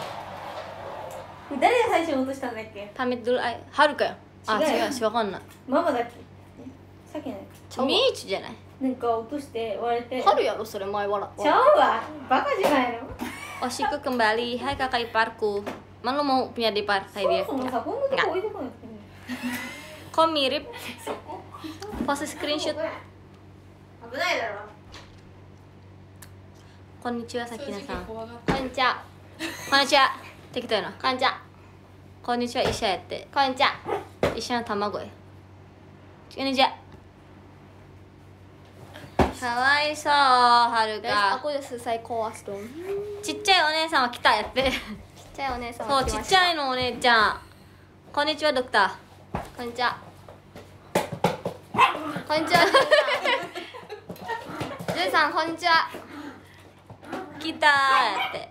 Dari yang saya utusしたんだっけ? Pamit dulu ay. Haru ka yo. Ah, 違うよ。 違うし、わかんない。 ママだっけ? さっきのみーちじゃない。 なんか落として割れて。 Haru ya lo sore mai wala. ちゃうわ。バカじゃないの? Oshiku kembali. Hai kakak iparku. Man lo mau punya ipar kayak dia? そもそもさ、こんなとこ置いてこないとね。 Kok mirip? Pose screenshot. 危ないだろ。 Konnichiwa 正 Sakina 直さん。 怖がったこんにちは。こんにちは。適当やな。こんにちは。こんにちは、医者やって。こんにちは。医者の卵や。こんにちは。かわいそう、はるか。 Aku udah selesai koas dong. ちっちゃいお姉さんは来たやって。 Cewek nih そ sama う、ちっちゃいのお姉ちゃん。こんにちは、ドクタ Konnichiwa. Konnichiwa. Jun-san, konnichiwa. ー。来たーやって。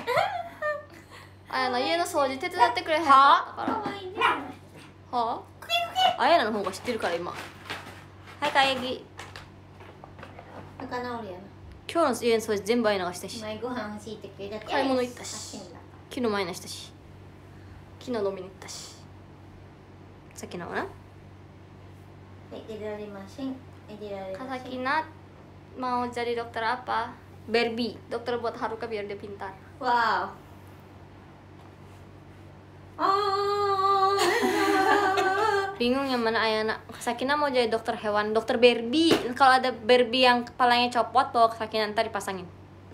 家の掃除手伝ってくれへんかはったから。 はあやなの方が知ってるから今。はい、かえぎ。 仲直りやな。 今日の家の掃除全部あやながしたし。 前ご飯欲しいってくれた買い物行ったし走んだ。 昨日前なしたし。昨日飲みに行ったし。さっきのかな。 Tidak masing, tidak Kata Kinat mau jadi dokter apa? Barbie. Dokter buat Haruka biar dia pintar. Wow. Bingung yang mana Ayana. Sakina mau jadi dokter hewan, dokter Barbie. Kalau ada Barbie yang kepalanya copot, bawa ke Sakina ntar dipasangin.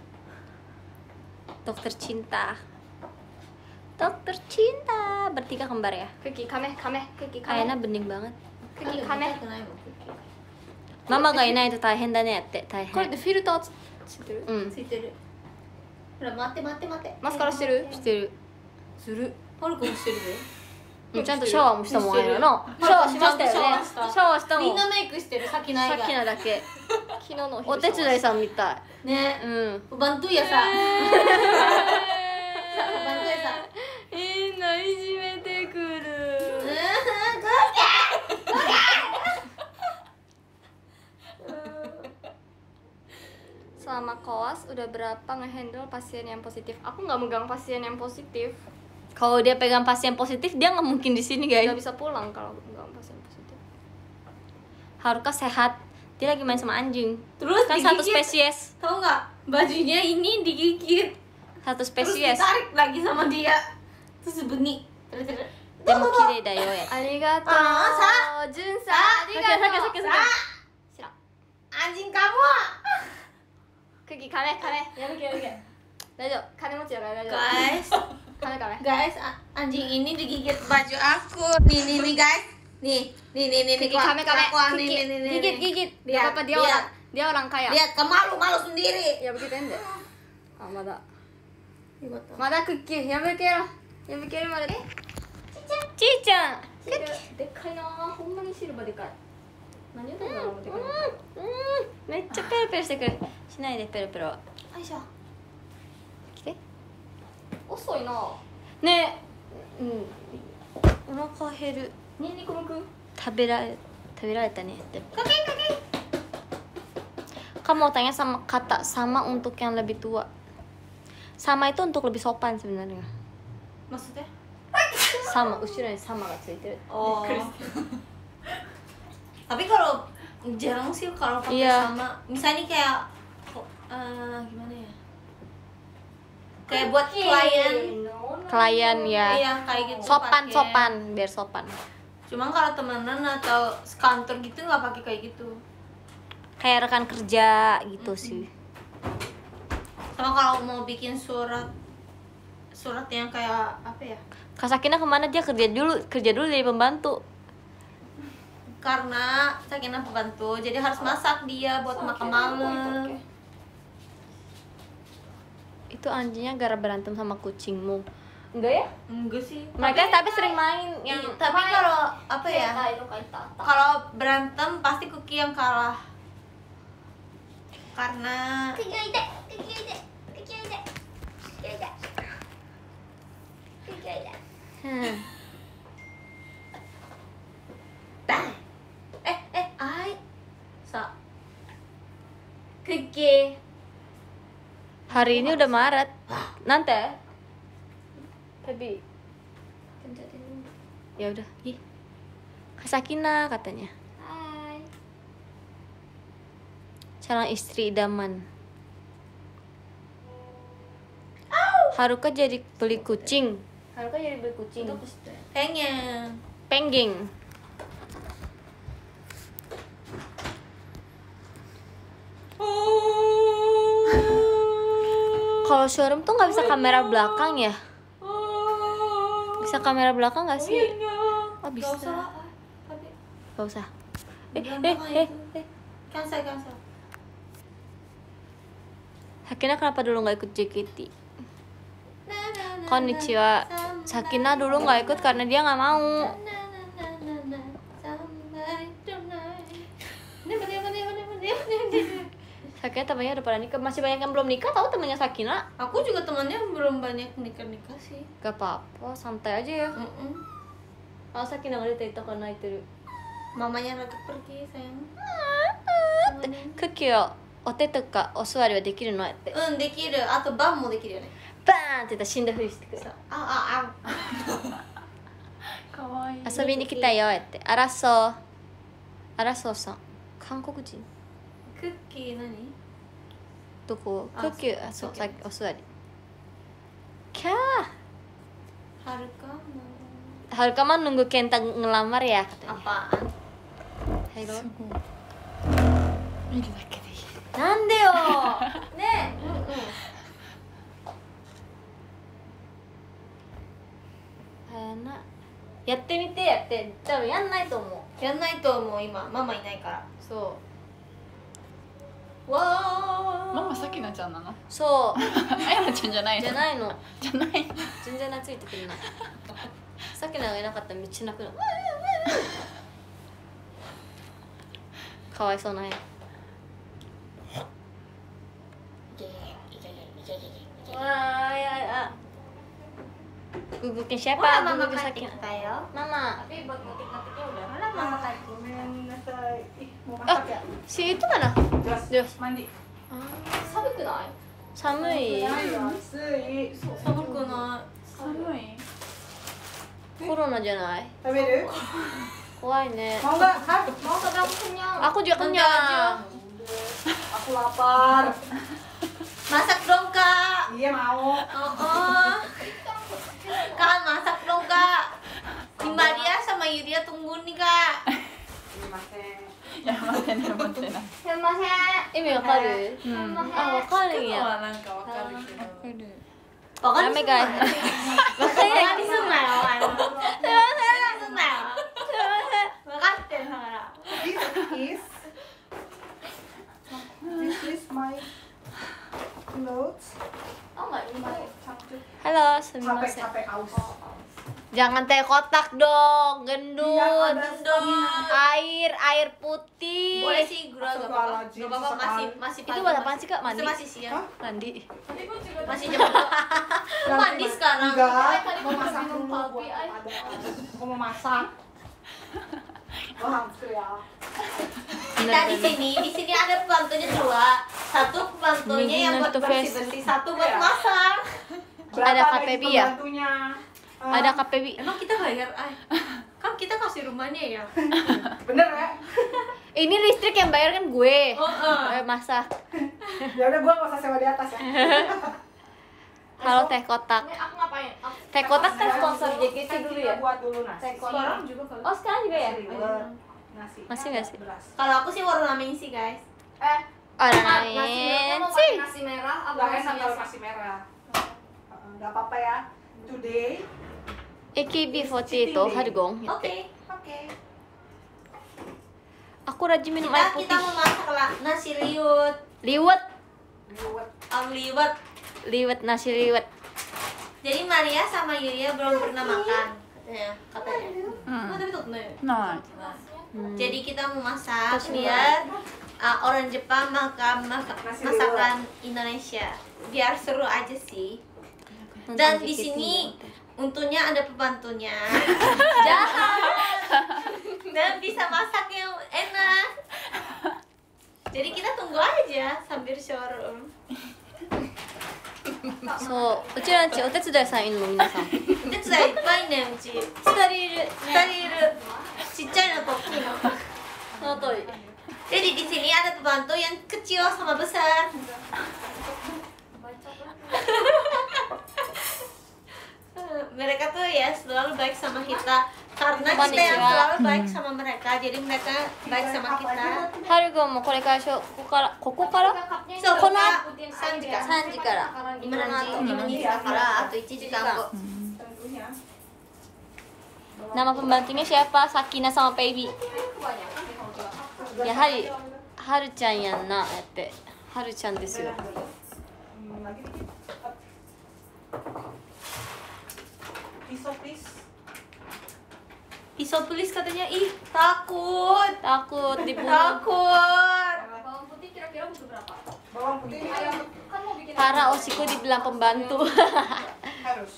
Dokter cinta. Dokter cinta. Bertiga kembar ya. Kiki kame. Ayana bening banget. Kiki kame. Mama ga inai to taihen da ne yatte. これ Taihen. でフィルターついてる？ うん。 ついてる。ほら待って待って待って。 マスカラしてる？ してる。 する。パルコもしてるで。 ちゃんとシャワーもしたもんAyanaの。シャワーしましたよね。シャワーしたもん。 みんなメイクしてる。さっきのさ間。 っきのだけ。 昨日のお手伝いさんみたい。 ね。 うん。 bantu ya sa. bantu ya sa. みんないじめてくる。 Selama koas udah berapa ngehandle pasien yang positif? Aku nggak megang pasien yang positif. Kalau dia pegang pasien positif, dia nggak mungkin di sini guys. Nggak bisa pulang kalau megang pasien positif. Haruka sehat. Dia lagi main sama anjing. Terus Kan satu digigit. spesies. Tahu nggak? Bajunya ini digigit. Satu Terus spesies. ditarik lagi sama dia. Terus bunyi. Dia mau kirei da yo ya. Arigato. Jun-san. Sakit. Siap. Anjing kamu. Kiki kame. Ya oke. Daijoubu. Kane mochi ya daijoubu. Guys. Kame. Guys, anjing ini digigit baju aku. Nih guys. Nih. Kiki kame. Kelakuan nih. Gigit. Lihat, Gak apa-apa, lihat. dia orang kaya. Lihat, kamu malu sendiri. Ya begituin deh. Ah, mada. Gimana? Mada Kiki. Ya bekeru mada. Cica. でっかいなぁ。ほんまにシルバーでかい。何言うてんだろうでかい。 めっちゃペロペロしてくる。しないでペロペロは。 よいしょ。 来て。 遅いなぁ。 ねえ。うん。お腹減る。 ニンニクむく。 食べられたね。Kamu mau tanya sama kata sama untuk yang lebih tua. Sama itu untuk lebih sopan sebenarnya. Maksudnya? Sama, 後ろにsamaがついてる。 Oh. Tapi kalau jarang sih kalau pakai Iya. sama. Misalnya kayak gimana ya? Kayak buat klien. Klien ya. Iya, kayak gitu. pakai. Sopan, biar sopan. Cuma kalau temenan atau sekantor gitu nggak pakai kayak gitu. Kayak rekan kerja gitu sih. Sama kalau mau bikin surat yang kayak apa ya? Kak Sakina kemana dia kerja dulu jadi pembantu. Karena Sakina pembantu, jadi harus masak dia buat makan malam. Itu anjingnya gara berantem sama kucingmu. Enggak ya? Enggak sih. Mereka tapi sering main yang Tapi kalau apa ya? Kalau berantem pasti Kuki yang kalah. Karena Kiki Hari ini udah Maret. Nanti. Tapi ya udah. Ih. Kasakina katanya. Hai. Calon istri idaman. Haruka jadi beli kucing. Haruka jadi beli kucing. Pengen. Pengging. Kalau showroom tuh nggak bisa kamera belakang ya? Bisa kamera belakang nggak sih? Oh bisa. Gak usah. Cancel. Sakina kenapa dulu nggak ikut JKT? Konnichiwa. Sakina dulu nggak ikut karena dia nggak mau. Sakina temannya udah pada nikah. Masih banyak yang belum nikah tahu temannya Sakina? Aku juga temannya belum banyak nikah sih. Gak apa-apa, santai aja ya. Kalau Sakina nggak ditaito karena itu. Mamanya lagi pergi sayang. Kuki yo ote to ka osuwari wa dekiru noって。 できる。あとバンもできるよね。 バーンって言ったら死んだふりしてくる。 かわいい。 遊びに来たよって。アラソウさん。韓国人。 クッキー何？ どこ？ あクッキー、あ、そう、さっきお座り。キャー。 はるかも。 Haruka mah nunggu Kenta ngelamar ya katanya. Apaan? Hello. 見るだけでいい。 なんでよ。ね。やってみてやって多分やんないと思う。 やんないと思う今ママいないから。 そうわーママさきなちゃんなの？ そうあやなちゃんじゃないの？ じゃないのじゃない。 全然懐いてくれないさっきのがいなかったらめっちゃ泣くのかわいそうな絵Gugukin siapa? Wah, mama Gugukin kantin Sakina. tayo. Mama. Tapi buat motif-motifnya udah. Mana mama kantin? Mau Ah, masak ya? si itu mana? Jos, mandi. 寒くない？ 寒い暑い。 寒くない。 寒い。 コロナじゃない食べる？ 怖いね Mau nggak? Hah? Mau tapi aku kenyang. Aku juga kenyang Aku lapar. Masak dong kak. Iya mau. Kak masak dong kak. Maria sama Yuria tunggu nih kak. Sumimasen. いや待ってね待ってね。 すいません。 意味わかるうん。 あ、わかるんやはなんかわかるけど。 ダメかいバカにすんなよ。すいません。すんなよ。分かってんだから。 This is my clothes. Halo, Capek sumimasen capek aus. Jangan teh kotak dong, gendut Iya, ada stoknya. Air putih Boleh sih gua gak apa-apa. Astagfirullahaladzim, Gak apa-apa masih sekali. masih Itu pagi. buat apaan sih kak? Mandi? Masih siang. Mandi Masih jam 2. Mandi sekarang. Enggak, mau masak dulu buat ada. Aku mau masak. Oh, hampir ya. Kita di sini ada pembantunya 2. Satu pembantunya yang buat bersih-bersih, satu buat masak. Ada Berapa KPB gaji ya? pembantunya? Ada KPB Emang kita bayar kan kita kasih rumahnya ya. Bener ya? Ini listrik yang bayar kan gue masa Ya udah gua nggak usah sewa di atas ya. Halo teh kotak Aku ngapain? Teh kotak kan sponsor JKT Kan dulu kita ya? buat dulu nasi. Sekarang juga kalau. Oh sekarang juga ya? Nasi. Masih nggak sih? Beras. Kalau aku sih warna ramen sih guys. Orang sih Nasi merah apa Nggak enak kalau nasi merah. Nggak apa-apa ya. Today. AKB48 Hargong Oke. Aku rajin minum air Kita putih mau masak lah nasi liwet. Liwet Liwet. Liwet nasi liwet Jadi Maria sama Yuria belum pernah makan katanya. Hmm. Tapi tuh nih. ない。 Jadi kita mau masak biar orang Jepang makan masakan Indonesia. Biar seru aja sih. Dan di sini untungnya ada pembantunya. Dan bisa masak yang enak. Jadi kita tunggu aja sambil showroom. そううちらんちお手伝いさんいるの皆さん。 お手伝いいっぱいねうち。2人いる。ちっちゃいのと大きいの。 その通り。 Jadi di sini ada pembantu yang kecil sama besar. Mereka tuh ya selalu baik sama kita karena kita yang selalu baik sama mereka, jadi mereka baik sama kita. はるくんもこれからここからそう、 この 3時から 3時から今何時？今2時だからあと1時間後。 nama pembantunya siapa? Sakina sama Baby. Ya Haruちゃんやんなってはるちゃんですよ。 Pisau tulis katanya, ih takut dibunuh. Takut. Bawang putih kira-kira butuh berapa? Bawang putih Kan mau bikin Para Oshiko dibilang pembantu. harus.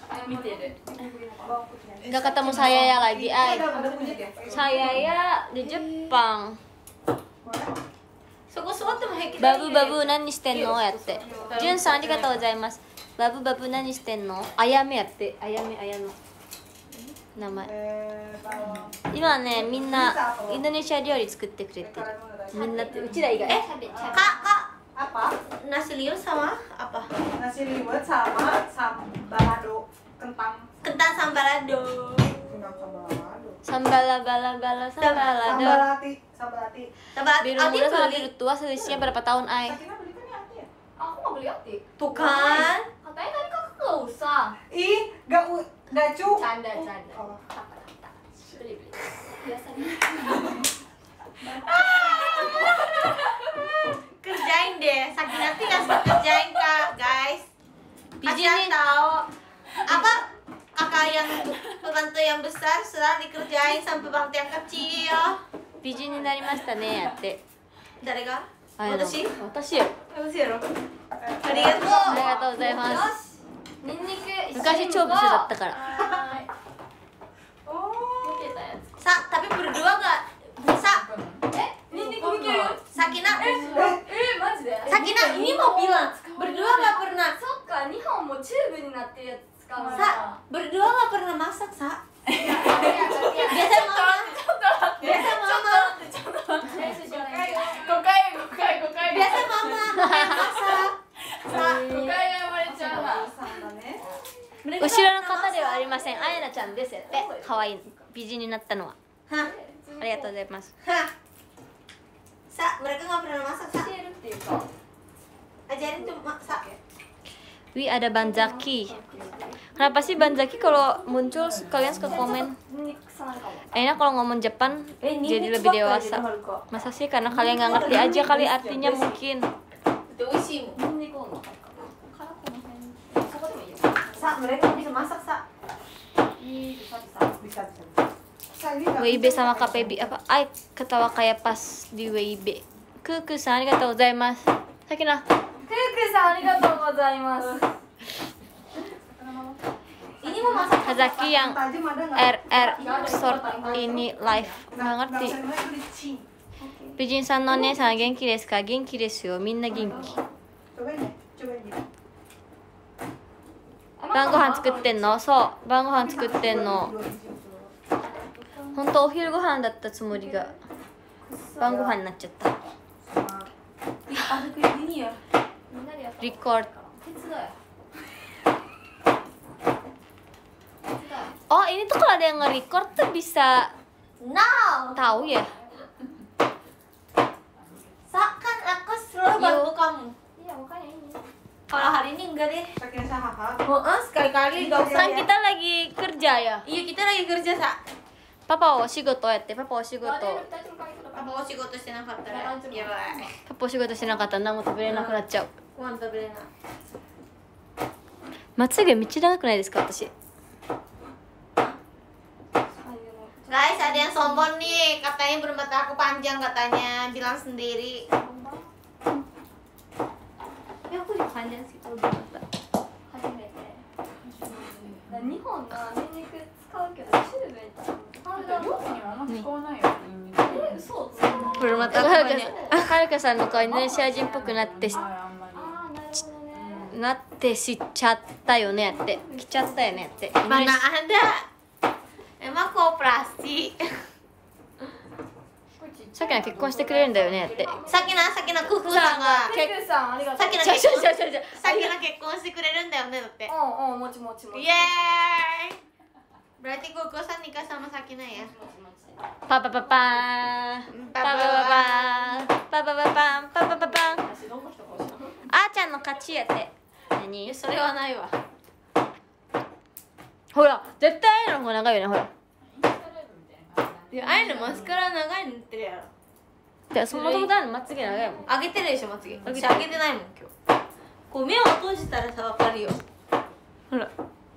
Nggak ketemu saya ya lagi, ay. Ada kunyit ya? Saya ya di Jepang. そこ座っても平気バブバブ何してんのやって。じゅんさんありがとうございます。バブバブ何してんの？あやめやって。あやめあやの名前。 Bawang. 今ねみんなインドネシア料理作ってくれてる。みんなってうちら以外。 Kak, Apa? nasi liur sama apa? Nasi liwet sama sambalado kentang. Kentang sambalado. Kentang sambalado. Sambala bala bala sambalado. Sambalati, sambalati. Biru Aldi muda sama beli. biru tua selisihnya berapa tahun, ay? Sakina beli kan ya Ati ya? Aku mau beli Ati. Tuh kan. Katanya tadi kakak nggak usah. Ih, nggak cu. Canda. Oh. Beli. Biasanya. Kerjain deh, Sakinati nggak suka kerjain kak, guys. Kasihan Bijinin. tahu apa kakak yang pembantu yang besar selalu dikerjain sampai pembantu yang kecil. 美人になりましたねやって。 誰が？ あの私？ 私よ。 私やろ。ありがとう。 ありがとうございます。 ニンニク昔超ブスだったから。 はーい。溶けたやつ。 Sa, tapi berdua nggak? Sa, ニンニクむける？ Sakina, マジで？ Sakina ini mau bilang berdua nggak pernah. そっか、2本もチューブになってるやつ使うな。 Sa, berdua nggak pernah masak, Sa. いや Biasa mama. Biasa mama. 練習しようね。 Biasa mama yang masak. Sa, 誤解が生まれちゃうな。 mereka 後ろの方ではありません。あやなちゃんですやって。可愛い美人になったのは。 Hah, ありがとうございます。 hah. Sa, mereka nggak pernah masak, Sa. 教えるっていうか。 Ajarin tuh, Sa. Wi ada Banzaki. Kenapa sih Banzaki kalau muncul kalian suka komen? ニンニク臭ないかも。 Enak kalau ngomong Jepang jadi lebih dewasa. Masa sih karena kalian nggak ngerti aja kali artinya mungkin. 美味しいもん。 ニンニクをのからこの辺。そこでもいいよ。 Sa, mereka bisa masak, Sa. いいさっきさ。 Bisa. Sa, ini nggak WIB bisa. sama Kak Pebi apa? Ay ketawa kayak pas di WIB. Kuku san arigatou gozaimasu. Sakina. クークさんありがとうございます。 Ini mau masak. Hazaki yang Tajam ada nggak? RR short ini live. Nggak ngerti. Nggak usah beli cing. Bijin san no ne san genki desu ka? Genki desu yo. Minna genki. Cobain deh, cobain deh. 晩ご飯作ってんの？そう晩ご飯作ってんの。本当お昼ご飯だったつもりが晩ご飯になっちゃった。 Aduk ini ya. みんなでやった。 Record. 手伝い。 Oh ini tuh kalau ada yang nge-record tuh bisa No. tahu ya. Sa, kan aku selalu bantu kamu. いや、makanya ini. Kalau hari ini enggak deh. Sakina sahaha. Sekali-kali gak usah Kan ya. kita lagi kerja ya. Iya, kita lagi kerja, Sa. Papa o shigoto yaって。パパお仕事。 2つの鍵とか。 Apa mau仕事してなかったらやばい。 パパお仕事してなかったら何も食べれなくなっちゃう。 ご飯食べれない。 まつげめっちゃ長くないですか私。 Guys, ada yang sombong nih. Katanya bermata aku panjang katanya. Bilang sendiri. Ya aku juga panjang sih kalau bermata. 初めて。2本のニンニク使うけど、チューブみたいな。料理にはあんま使わないよ。そう。 Bermata aku banyak. はるかさんの顔インドネシア人っぽくなってああ、なるほどね。 なってしちゃったよねって来ちゃったよねって Mana ada. Emang kooperasi. さきな結婚してくれるんだよねって Sakina kukuさんがケイさんありがとう。 さきなちょちょちょちょちょさきな結婚してくれるんだよねだって。 うんうんもちもちもち。 イエーイ Berarti kukuさんnikah sama Sakina ya? パパパパーンパパパパーンパパパパンパパパパンあーちゃんの勝ちやって何それはないわ。 ほら絶対あいの方が長いよねほらいや、あいのマスカラ長いの塗ってるやろ。 じゃあそもそもあいのまつげ長いもん上げてるでしょ、まつげ。 上げてる私上げてないもん、今日。こう目を閉じたらさ、わかるよ。ほら。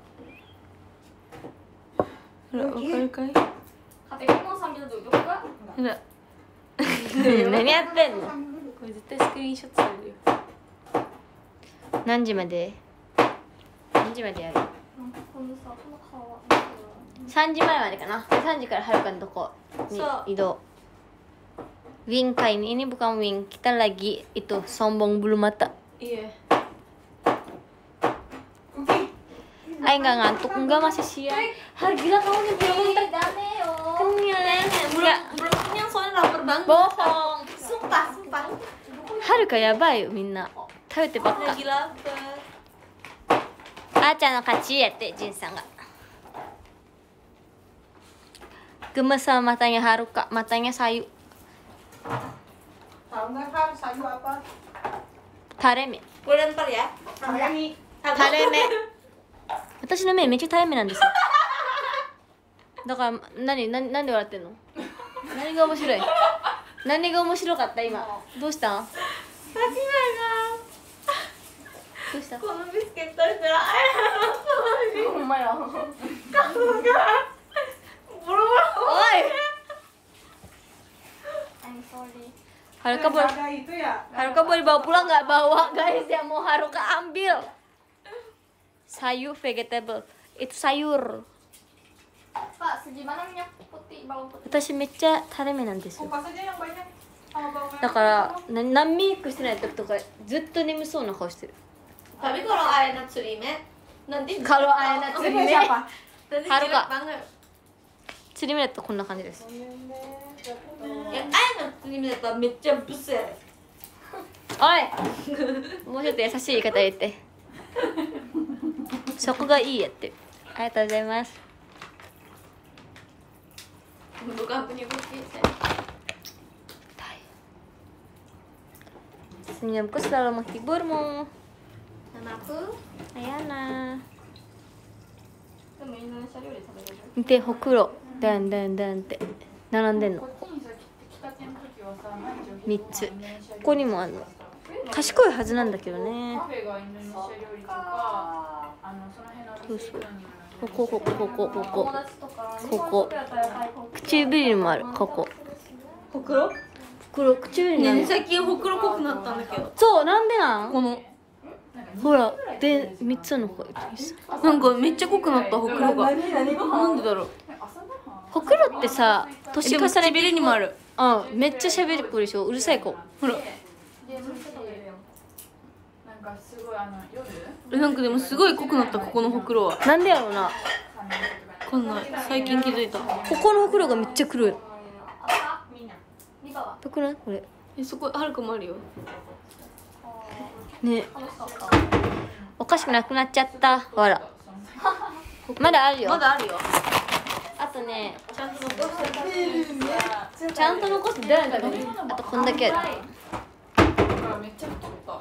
ほら、わかるかい？ Kategori sambil duduk kak. ほら。 何やってんのこれ絶対スクリーンショットされるよ。 何時まで何時までやる3時前までかな3時からはるかのとこにそう移動Wing kali ini bukan wing kita lagi itu sombong bulu mata Iya. Ay nggak ngantuk enggak masih siang har gila kamu nih belum kenyang Belum kenyang soalnya lapar banget. bohong Sumpah. はるかやばいよみんな食べてばっか Lagi lapar. あーちゃんの勝ちやってジンさんがgemes sama matanya Haruka matanya sayu Tahu nggak Har sayu apa? tareme Gue lempar ya. Taremi. タレ目私の目めっちゃタレ目なんですよだからなんで笑ってんの何が面白い何が面白かった今どうしたん Sakinaがどうしたこのビスケットしたらあれほんまや。 顔がボロボロ。 おい I'm sorry. Haruka boleh Jaga itu ya. Haruka boleh bawa pulang nggak bawa guys yang mau Haruka ambil sayur vegetable itu sayur Pak, segimana minyak putih bawang putih? 私めっちゃタレ目なんですよ Kupas aja yang banyak sama bawang merah. だから何メイクしてない時とかずっと眠そうな顔してる Tapi kalau Aena Tsurime nanti Kalau Aena Ini Tsurime siapa? nanti Haruka. jelek banget. 釣り目だとこんな感じです Ya Aena Tsurime だったらめっちゃブスやで。 おいもうちょっと優しい言い方言ってそこがいいやってありがとうございます Bukan punya cookies ya. Senyumku selalu menghiburmu Nama aku Ayana でもインドネシア料理食べれる。 見てほくろダンダンダンって並んでんのこっちにさ来たての時はさ毎日 3つここにもあるの賢いはずなんだけどねカフェがインドネシア料理とかその辺のそうそうこ友達とか日本食やったらやっぱりこう唇にもあるここほくろ？ ほくろ唇にある最近ほくろ濃くなったんだけど。 そうなんでなんこのほらで3つの方なんかめっちゃ濃くなったほくろが。なんでだろう。 ほくろってさ年重ねて唇にもある。 うんめっちゃ喋る子でしょうるさい子ほらゲームして食べれるやん。 なんかすごい夜なんかでもすごい濃くなったここのほくろは。 なんでやろうなこんな最近気づいた。 ここのほくろがめっちゃ黒いあみんな。リカはよくないこれそこはるかもあるよ。 ね楽しかった。 おかしくなくなっちゃったほらまだあるよまだあるよ。 あとねちゃんと残してる。 ちゃんと残して誰のためにあとこんだけあるだからめっちゃ太った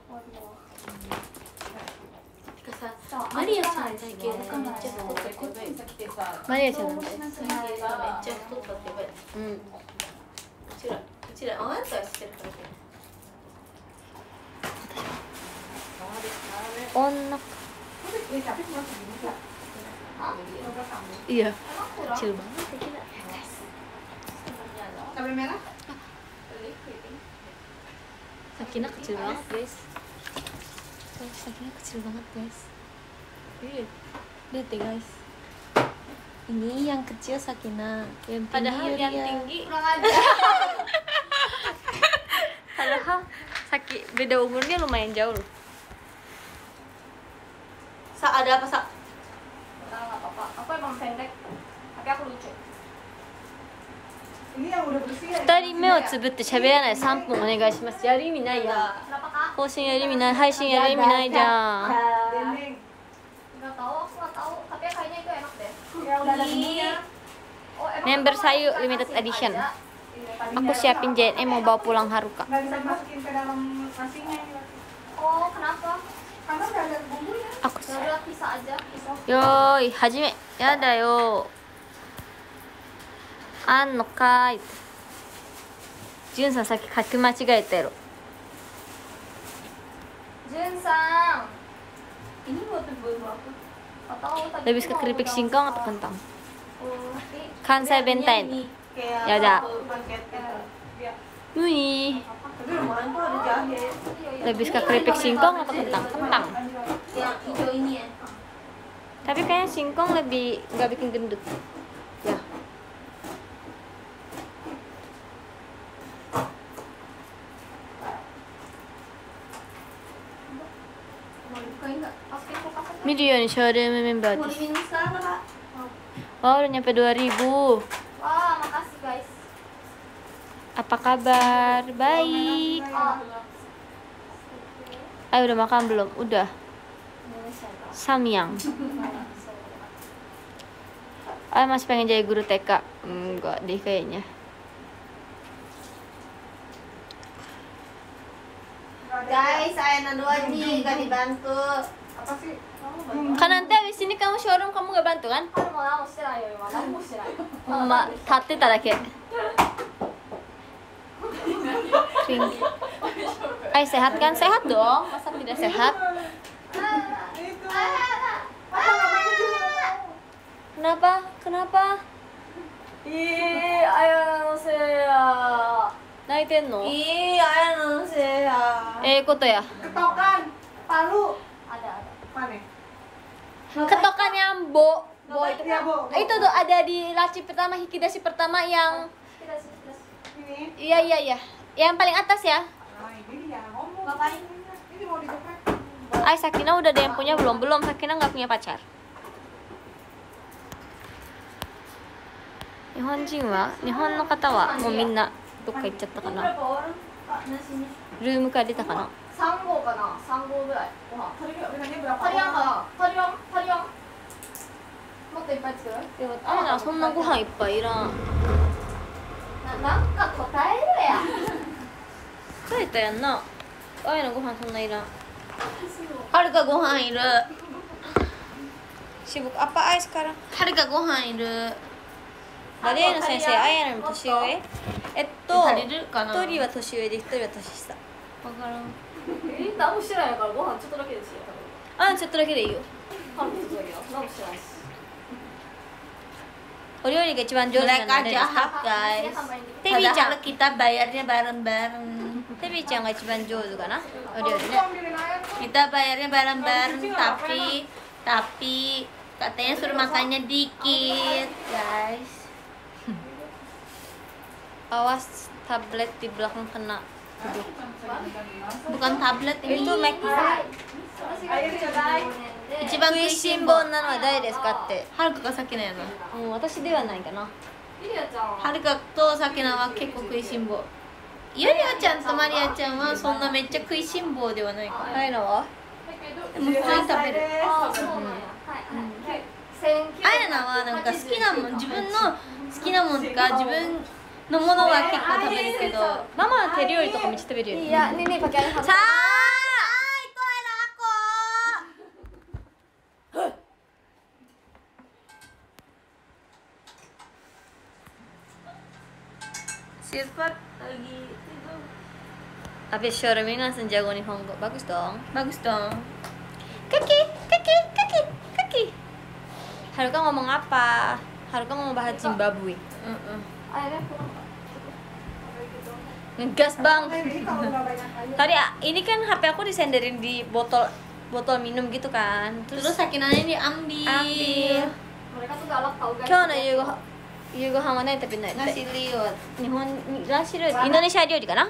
てかさ、マリアちゃん体型めっちゃ太ったってこっちにさ来てさマリアちゃんなんで最近さめっちゃ太ったってやばい。 うんうちらあなたはしてるからね。 女 iya kecil banget ya gila Cabai merah? Sakina kecil banget guys Sakina kecil banget guys lihat deh guys ini yang kecil Sakina yang tinggi Padahal yang Yuria. tinggi Padahal beda umurnya lumayan jauh loh ada apa, Sa? Nggak apa-apa. Aku emang pendek, tapi aku lucu. Ini yang udah bersih ya. 2人目をつぶって喋らない3分お願いします。やる意味ないやん。 Kenapa kak? 更新やる意味ない、配信やる意味ないじゃん。 Dendeng. Nggak tahu, aku nggak tahu. Tapi kayaknya itu enak deh. Ya udah ada bumbunya. Oh, emang Member aku Sayu masak limited nasi edition. aja. Aku siapin JNE mau bawa pulang Haruka. Nggak bisa masukin ke dalam nasinya ini. Oh, kenapa? Karena udah ada bumbunya. Aku Ya udah pisah aja, pisah. よーい、はじめ。やだよ。あんのかーい。じゅんさんさっき書き間違えたやろ。 Junsang, ini buat bumbu apa? Nggak tahu. Tadi Lebih ke mau keripik udah singkong masak. atau kentang? Oh, ini Kansai bentain. Kayak Ya udah. paket gitu. Wih. Tapi lumayan tuh ada jahe. Lebih ke keripik singkong atau kentang? Kentang. Yang hijau ini ya. Tapi kayaknya singkong lebih nggak bikin gendut. Ya. mau dibukain nggak? Masukin kulkas aja. 見るようにショールームメンバー Mau です。 diminum sekarang nggak, Kak? Wah, udah nyampe 2000. Wah, makasih guys. Apa kabar? Baik. Oh, Ayo udah makan belum? Udah. Indonesia dong. Samyang. Ayo masih pengen jadi guru TK? Enggak deh kayaknya. Guys, Ayana dua nih gak dibantu. Apa sih? Kan nanti abis ini kamu showroom kamu gak bantu kan? あ、でも何もしてないよ今。何もしてない。 立ってただけ。Ring. Ay, sehat kan? Sehat dong. Masa tidak sehat? Kenapa? Kenapa? Ih, ayo saya. Naiten no? Ih, Ayana saya. Koto ya? Ketokan, palu. Ada. Mana? Ketokan yang bo. Bo itu Iya, kan. Bu. Itu tuh ada di laci pertama, hikidashi pertama yang Kita sih. Ini. iya. Yang paling atas ya. Nah, ini dia ngomong. Ngapain? Ini mau digeprek. Ay, Sakina udah ada yang punya belum? Belum, Sakina nggak punya pacar. 日本の方はもうみんなどっか行っちゃったかな。 Berapa orang, Kak, nasinya? ルームから出たかな。 3合かな。3合ぐらい。ご飯。 Bilangnya berapa 足りやんか orang? な。足りやん。足りやん。もっといっぱい作る？ でもあれな、そんなご飯いっぱいいらん。 なんか答えろや。 帰ったやんな。あやのご飯そんないらん。 Harga gohan iru. Sibuk apa ay sekarang? Harga gohan iru. 誰の先生、あやの年上？ 足りるかな？ 一人は年上で一人は年下。 わからん。 何もしてないからご飯ちょっとだけですよ。 あ、ちょっとだけでいいよ。 多分。パン一つだけよ。何もしてないし。 お料理が一番上手なの Mereka 誰ですか？ jahat, guys. テビーちゃん Padahal kita bayarnya bareng-bareng. テビーちゃんが一番上手かな？お料理 Itu ね。 ambilin air tuh. Kita bayarnya bareng-bareng, tapi katanya suruh makannya dikit, guys. Awas tablet di belakang kena. Bukan tablet ini. Itu Mac. 私がちょうだい。 一番食いしん坊なのは誰ですかって。 はるかが先のやな。 私ではないかな。 リリアちゃんは。 はるかとさきなは結構食いしん坊。ゆりあちゃんとまりあちゃんはそんなめっちゃ食いしん坊ではないかあやのは？ ら。でも普通に食べる。 あ、そうなんや。はい。 あやなはなんか好きなもん、自分の好きなもんとか自分のものは結構食べるけど。 ママは手料理とかめっちゃ食べるよね。 Iya, ini pakai air hangat. Sa, itu air aku. Sifat lagi tidur. Habis showroom ini langsung jago Nihongo. Bagus dong. Bagus dong. Kaki. Haruka ngomong apa? Haruka ngomong bahasa Zimbabwe. Airnya kurang. Ngegas bang. Ini kalau nggak banyak air. Tadi ini kan HP aku disenderin di botol minum gitu kan. Terus sakinannya diambil. Mereka tuh galak tau guys. 今日の夕ご飯は何食べない？ Nasi liwet. 日本ラシ料理、インドネシア料理かな？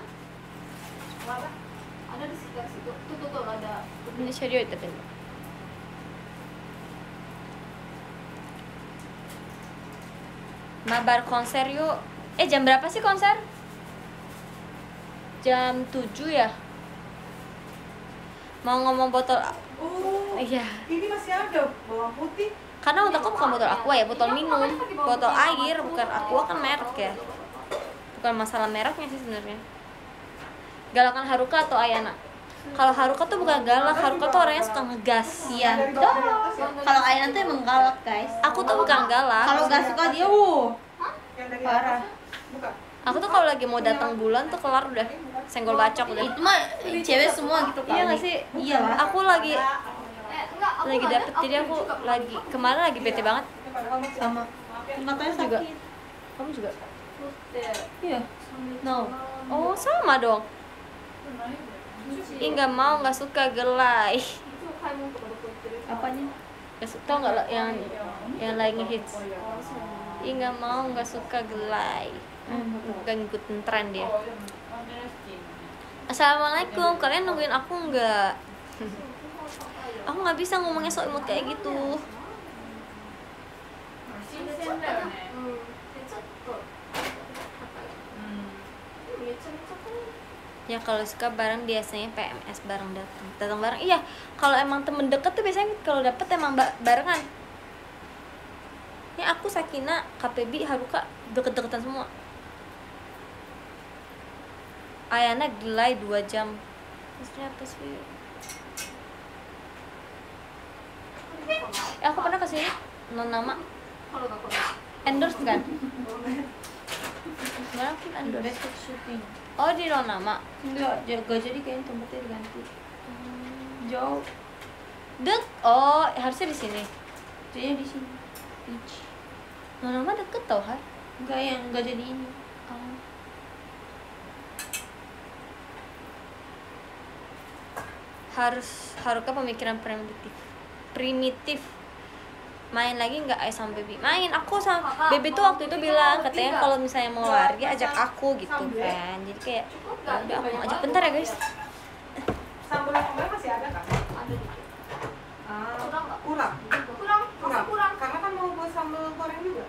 Ada di sekitar situ. Tuh ada. インドネシア料理食べるの。 Mabar konser yuk. Jam berapa sih konser? Jam 7 ya? Mau ngomong botol. Oh, Iya. ini masih ada bawang putih. Karena untuk aku bukan botol aqua ya, botol minum, botol air, bukan aqua kan merek ya. Bukan masalah mereknya sih sebenarnya. Galakan Haruka atau Ayana? Kalau Haruka tuh bukan galak, Haruka tuh orangnya suka ngegas. Iya. Kalau Ayana tuh emang galak guys. Aku tuh bukan galak. Kalau gak suka dia, Yang dari parah. atas, bukan. Aku tuh kalau lagi mau datang bulan tuh kelar udah senggol bacok udah. Itu mah cewek semua gitu kali. Iya nggak sih? Iya lah. Aku lagi dapet, jadi aku lagi kemarin lagi bete banget. Sama. Matanya juga. sakit. Kamu juga? Iya. No. Oh sama dong. Ih nggak mau, nggak suka gelai. Apanya? Nggak suka, tau nggak lo yang lagi hits? Ih nggak mau, nggak suka gelai. Gak ngikutin tren dia. Assalamualaikum, kalian nungguin aku nggak? Aku nggak bisa ngomongnya sok imut kayak gitu. Ya kalau suka bareng biasanya PMS bareng datang bareng. Iya, kalau emang temen deket tuh biasanya kalau dapet emang barengan. Ini aku Sakina, KPB, Haruka deket-deketan semua. Ayana gelai 2 jam. Maksudnya apa sih? Aku pernah kesini non nama endorse kan? Gimana pun endorse. Besok syuting. Oh di non nama. Enggak jadi kayaknya tempatnya diganti. Jauh. Oh harusnya di sini. Kayaknya di sini. Non nama deket tau Har. Enggak jadi ini. Oh. Haruka pemikiran primitif. Main lagi nggak sama Baby? Main, aku sama Baby tuh waktu itu bilang katanya kalau misalnya mau lari ajak aku gitu kan. Jadi kayak ya udah aku mau ajak bentar ya guys. Sambal yang kemarin masih ada kan? Ada dikit. Kurang. Kurang. Karena kan mau buat sambal goreng juga.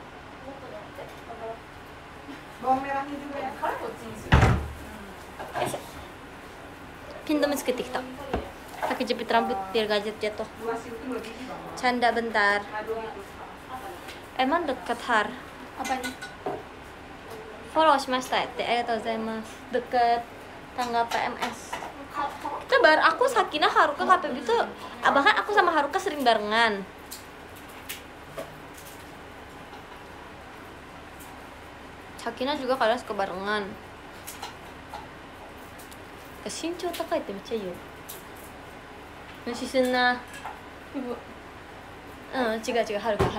Bawang merahnya juga ya. Pintu seketi kita. Pakai jepit rambut biar gak jatuh. Canda bentar. Emang dekat Har. Apanya? Follow shimashita ete. Arigatou gozaimasu. Dekat tanggal PMS. Kita aku Sakina, Haruka, KPB itu bahkan aku sama Haruka sering barengan. Sakina juga kalian suka barengan. Kesinco takaiってめっちゃいいよ。無視すんな。違うはるか。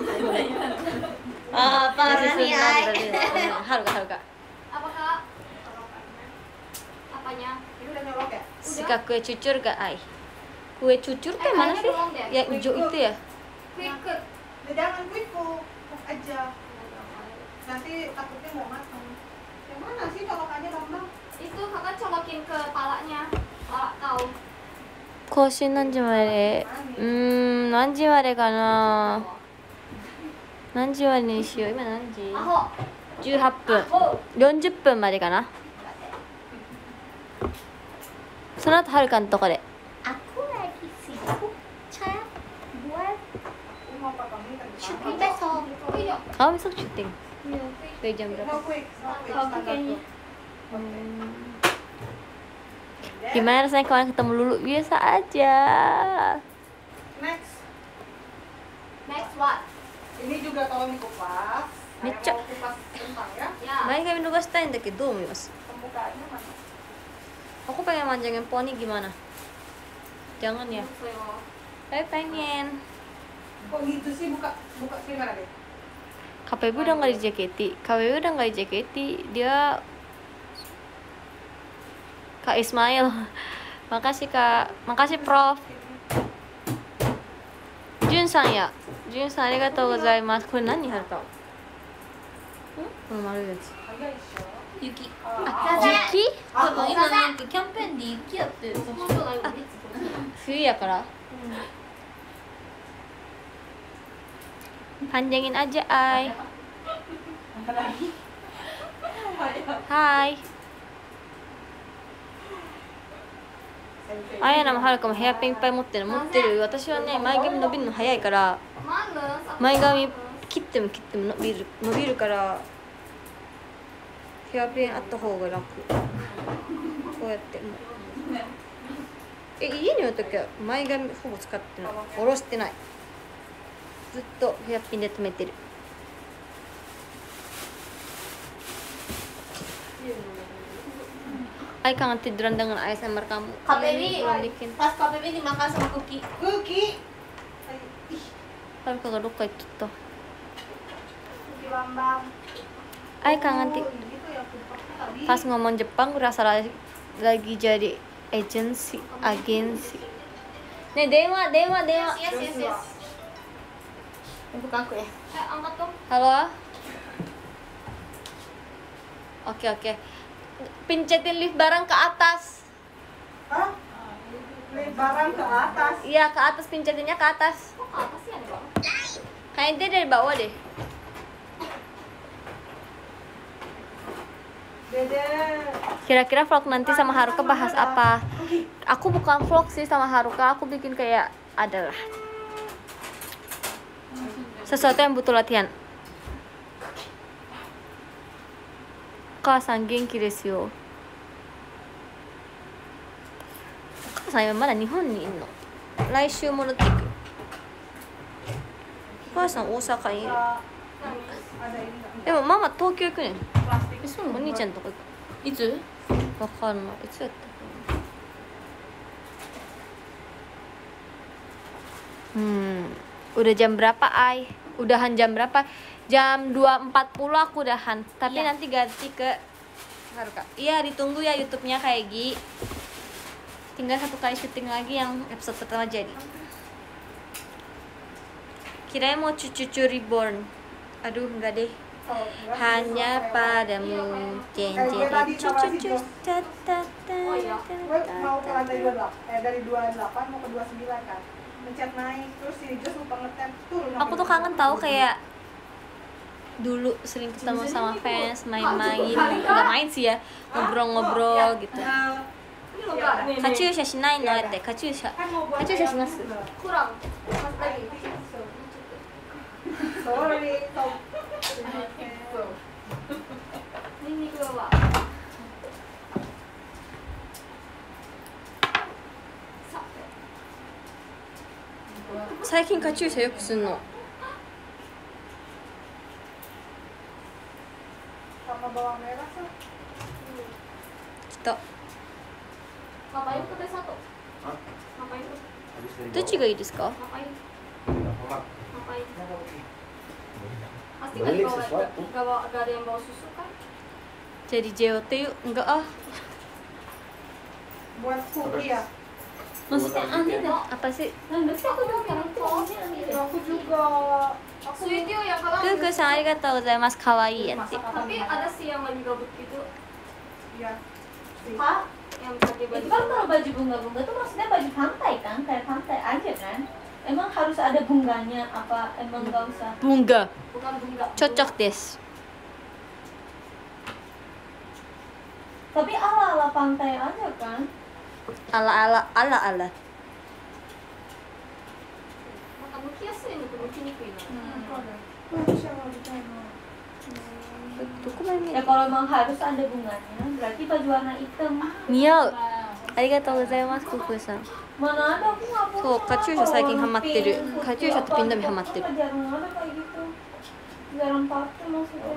Parah nih Ay. Haruka. Apakah? Apanya? Ini udah nyolok ya? Suka kue cucur gak Ay? Kue cucur tuh mana sih? Yang hijau itu ya? Quick. Jangan quick cook aja. Nanti takutnya mau matang. Yang mana sih colok aja Bambang? Itu kakak colokin ke palanya. Palak kau. 更新何時まで何時までかな何時までにしよう今何時 Aho. 18分40分までかなその後はるかのとこで Aku lagi sibuk chat buat Mau potong ini kan? syuting besok. Iya. kamu besok syuting dari jam berapa No quick. Aku kayaknya. gimana rasanya kemarin ketemu Lulu biasa aja Next. Next what? Ini juga tolong dikupas. Mecha. Mau kupas kentang ya. Ya. 前髪伸ばしたいんだけどどう思います Pembukaannya mana? aku pengen manjangin poni gimana jangan ya Saya. tapi pengen Kok gitu sih buka gimana deh? KPB udah nggak di JKT dia Kak Ismail makasih Kak makasih Prof Jun-san ya Jun-san arigatou gozaimasuこれ何はるかこの丸いやつ雪。 雪今なんかキャンペーンで雪やってる。 本当だよ。 冬やからpanjangin aja ay Hai.あやなもはるかもヘアピンいっぱい持ってる。私はね、前髪伸びるの早いから前髪切っても伸びるからヘアピンあった方が楽。こうやってもう家にいるときは前髪ほぼ使ってない。下ろしてない。ずっとヘアピンで留めてる。Ay kangen tiduran dengan ASMR kamu. KPW, Belum bikin. pas KPW dimakan sama Cookie. Cookie. Haru kagak dokka itu tuh. Cookie Bambang. Ay kangen ti. Oh, gitu ya, kupaknya tadi. Pas ngomong Jepang gue rasa lagi jadi agensi. Nih Dewa. Yes. Untuk aku ya. Angkat dong. Halo. Oke. Pincetin lift barang ke atas. Hah? Lihat barang ke atas. Iya ke atas, pincetinnya ke atas. Apa sih ada bang? Kayaknya dia dari bawah deh. Dede. Kira-kira vlog nanti sama Haruka bahas apa? Aku bukan vlog sih sama Haruka, aku bikin kayak adalah sesuatu yang butuh latihan. Kak-san genki desu yo. Kak-san ma da Nihon ni inno. Laishū modotte iku. Kak-san Osaka ni iru. Ada ini nggak? でもママ東京行くねん。 Plastik. そうなのお兄ちゃんとこ行く。 いつ？ わかんない。いつやったかな。Udah jam berapa, Ay? Udahan jam berapa? Jam 2.40 aku udahan. Tapi nanti ganti ke Haruka. Iya, ditunggu ya YouTube-nya kayak Gi. Tinggal satu kali syuting lagi yang episode pertama jadi. Kirain mau cucu reborn. Aduh, enggak deh. Hanya padamu Tadi sama si cucu. Jos. Gue mau ke lantai 28, dari 28 mau ke 29 kan. Mencet naik, terus si Jos lupa ngetem turun. Aku tuh kangen tahu kayak dulu sering ketemu sama fans, main-main, nggak main sih ya, ngobrol-ngobrol gitu. Katyusha shinai no ete, katyusha shimasu. Kurang. Mas lagi. Sorry. Ini gua. 最近カチューシャよくすんの。 Sama bawang merah tuh. きた。 Ngapain tuh desa tuh? Ngapain tuh? どっちがいいですか？ Ngapain? Ngapain? Pasti nggak ada yang bawa susu kan? Jadi JOT yuk. Enggak ah. Buat cookie ya. Maksudnya aneh dah. Apa sih? Berarti aku juga karakternya aneh deh. Aku juga. Sweetie yang kalau Gugu-san arigatou gozaimasu. Kawaii ya. tapi ada sih yang lagi gabut gitu. Iya. Pak, yang pakai baju. Itu kan kalau baju bunga-bunga tuh maksudnya baju pantai kan, kayak pantai aja kan? Emang harus ada bunganya apa emang nggak usah? Bunga. Bukan bunga. Cocok desu. Tapi ala-ala pantai aja kan? Ala-ala. Maka muki yasui no to muki nikui no. Ya kalau emang harus ada bunganya, berarti baju warna hitam. Niyau. Arigatou gozaimasu, Gugu-san. Mana ada aku nggak punya. そう、カチューシャ最近ハマってる。カチューシャとピンダミハマってる。 Jarang ada kayak gitu. Jarang pakai maksudnya.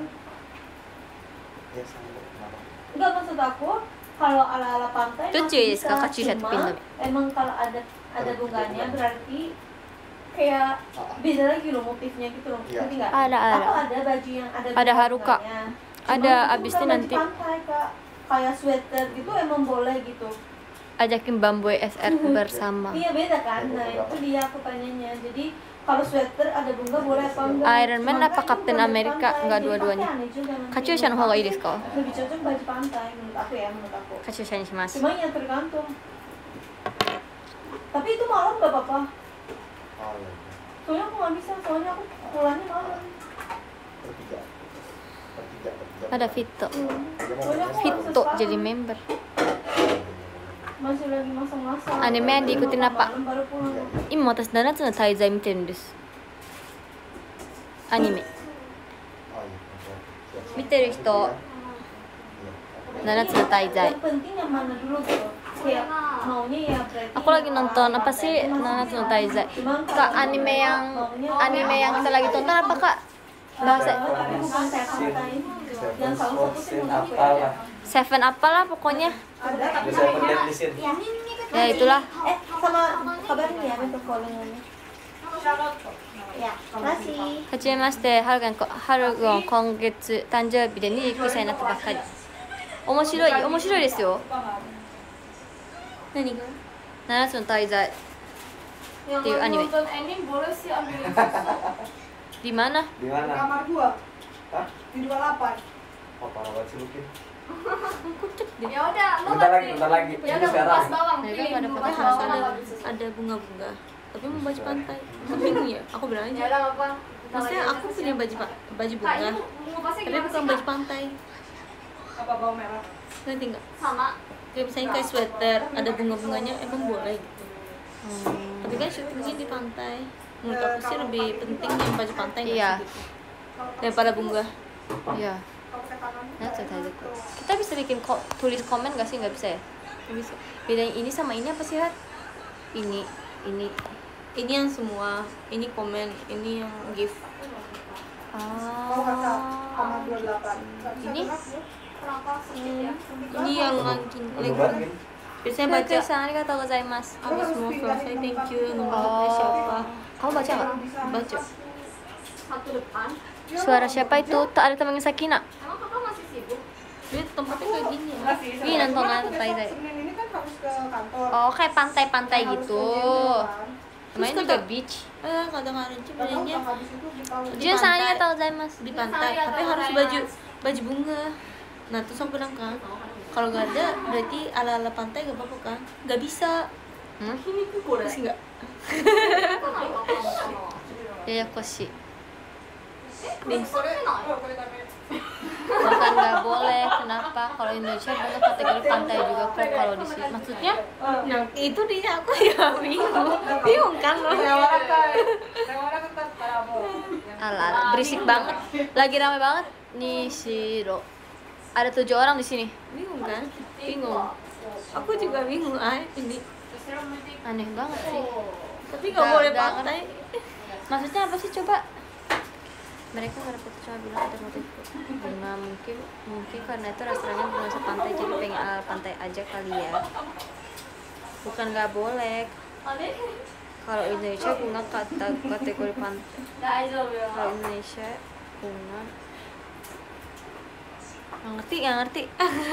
Enggak maksud aku kalau ala-ala pantai Lucu ya, bisa, kakak Cisha cuma pindah. emang kalau ada bunganya berarti kayak beda lagi loh motifnya gitu loh. Ngerti nggak? Ada. Atau ada baju yang Ada Haruka. bunganya. Ada, Cuma itu abis bukan itu baju nanti pantai, Kak. Kayak sweater gitu emang boleh gitu. Ajakin Bamboy SR bersama. Iya beda kan? Nah itu dia aku tanyanya. Jadi kalau sweater ada bunga boleh apa enggak? Iron Man apa Captain America? Enggak dua-duanya. Katyusha no hoga ii desu ka? Lebih cocok baju pantai menurut aku ya, menurut aku. Katyusha ni shimasu. Cuma yang tergantung. Tapi itu malam nggak apa-apa. Soalnya aku nggak bisa, soalnya aku pulangnya malam. Ada Vito. Vito jadi member. Masih lagi masa-masa. Anime yang diikutin apa? Baru pulang. Immo watashi Nanatsu no Taizai miteru desu. Anime. Miteru hito Nanatsu no Taizai. Yang penting yang mana dulu tuh? Kayak maunya ya berarti. Aku lagi nonton apa sih Nanatsu no Taizai? Kak, anime yang kita lagi tonton apa Kak? Bahasa Bukan kayak pantai. Yang salah satu sih menurut aku ya. Seven apalah pokoknya. Ada Bisa lihat di sini. Ya itulah. Sama kabarin ya bentuk callingannya. Ya, makasih. はじめまして、はるがん今月誕生日で29歳になったばっかり。面白いですよ。 何が 7つの大罪。っていうアニメ。 Nonton anime boleh sih ambil Di mana? Di mana? kamar 2 Hah? di 28. Oh, parah banget sih Lukin. ya udah lo Bentar lagi. ya Ini udah sekarang. kupas bawang Mereka pilih nggak ada kupas pakai bawang harus ada bunga-bunga. Tapi mau baju pantai. Bingung ya? Aku bilang ya aja. udah apa Maksudnya aku punya baju Kak, bunga, ini ngupasnya tapi gimana bukan sih, baju Kak? pantai. Apa bawang merah? Nanti enggak? Sama Kayak misalnya kayak sweater, ada bunga-bunganya emang boleh gitu. Tapi kan syutingnya di pantai. Menurut aku sih lebih penting yang baju pantai nggak Iya. sih gitu. Daripada bunga. Iya. Kalau pakai tangan 7つの大罪。Kita bisa bikin tulis komen gak sih? Nggak bisa ya? Nggak bisa. Bedain ini sama ini apa sih, Hat? Ini. Ini yang semua, ini komen, ini yang gift. kalau kata kamar 28 nggak bisa Ini? gerak, ya. Ini yang ranking. Lebarin. Biasanya baca San, arigatou gozaimasu. habis semua selesai, thank you, nomor HP siapa. Kamu baca nggak? Baca. satu depan Suara siapa itu? Tak ada teman Sakina. emang kakak masih sibuk Dia tempatnya kayak gini ya. Nggak sih, Ih, nonton soalnya aja Taizai. Senin ini kan harus ke kantor. Oh, kayak pantai-pantai Harus gitu. kerja kan. Main juga beach. Kadang-kadang Tahu sebenarnya habis itu di tahun Di Jun, san pantai. arigatou gozaimasu. di pantai, tapi harus baju bunga. Nah terus aku bilang kan, kalau nggak ada berarti ala-ala pantai gak apa-apa kan? Gak bisa. Hmm? Terus nggak? Yayakoshi. Nih, Bukan nggak boleh. Kenapa? Kalau Indonesia banyak kategori pantai juga kok. Kalau di sini, maksudnya? nah itu dia aku ya bingung kan lo. Ala, berisik banget. Lagi ramai banget. Nishiro. Ada 7 orang di sini. Bingung kan? Bingung. Aku juga bingung ini. Aneh banget sih. Tapi nggak boleh Nggak pantai. Maksudnya apa sih coba? Mereka nggak dapet, cuma bilang ada motif bunga. Mungkin karena itu restorannya bukan sepantai, jadi pengen ala pantai aja kali ya. Bukan nggak boleh. Kalau Indonesia bunga kategori pantai. Kalau Indonesia bunga nggak ngerti.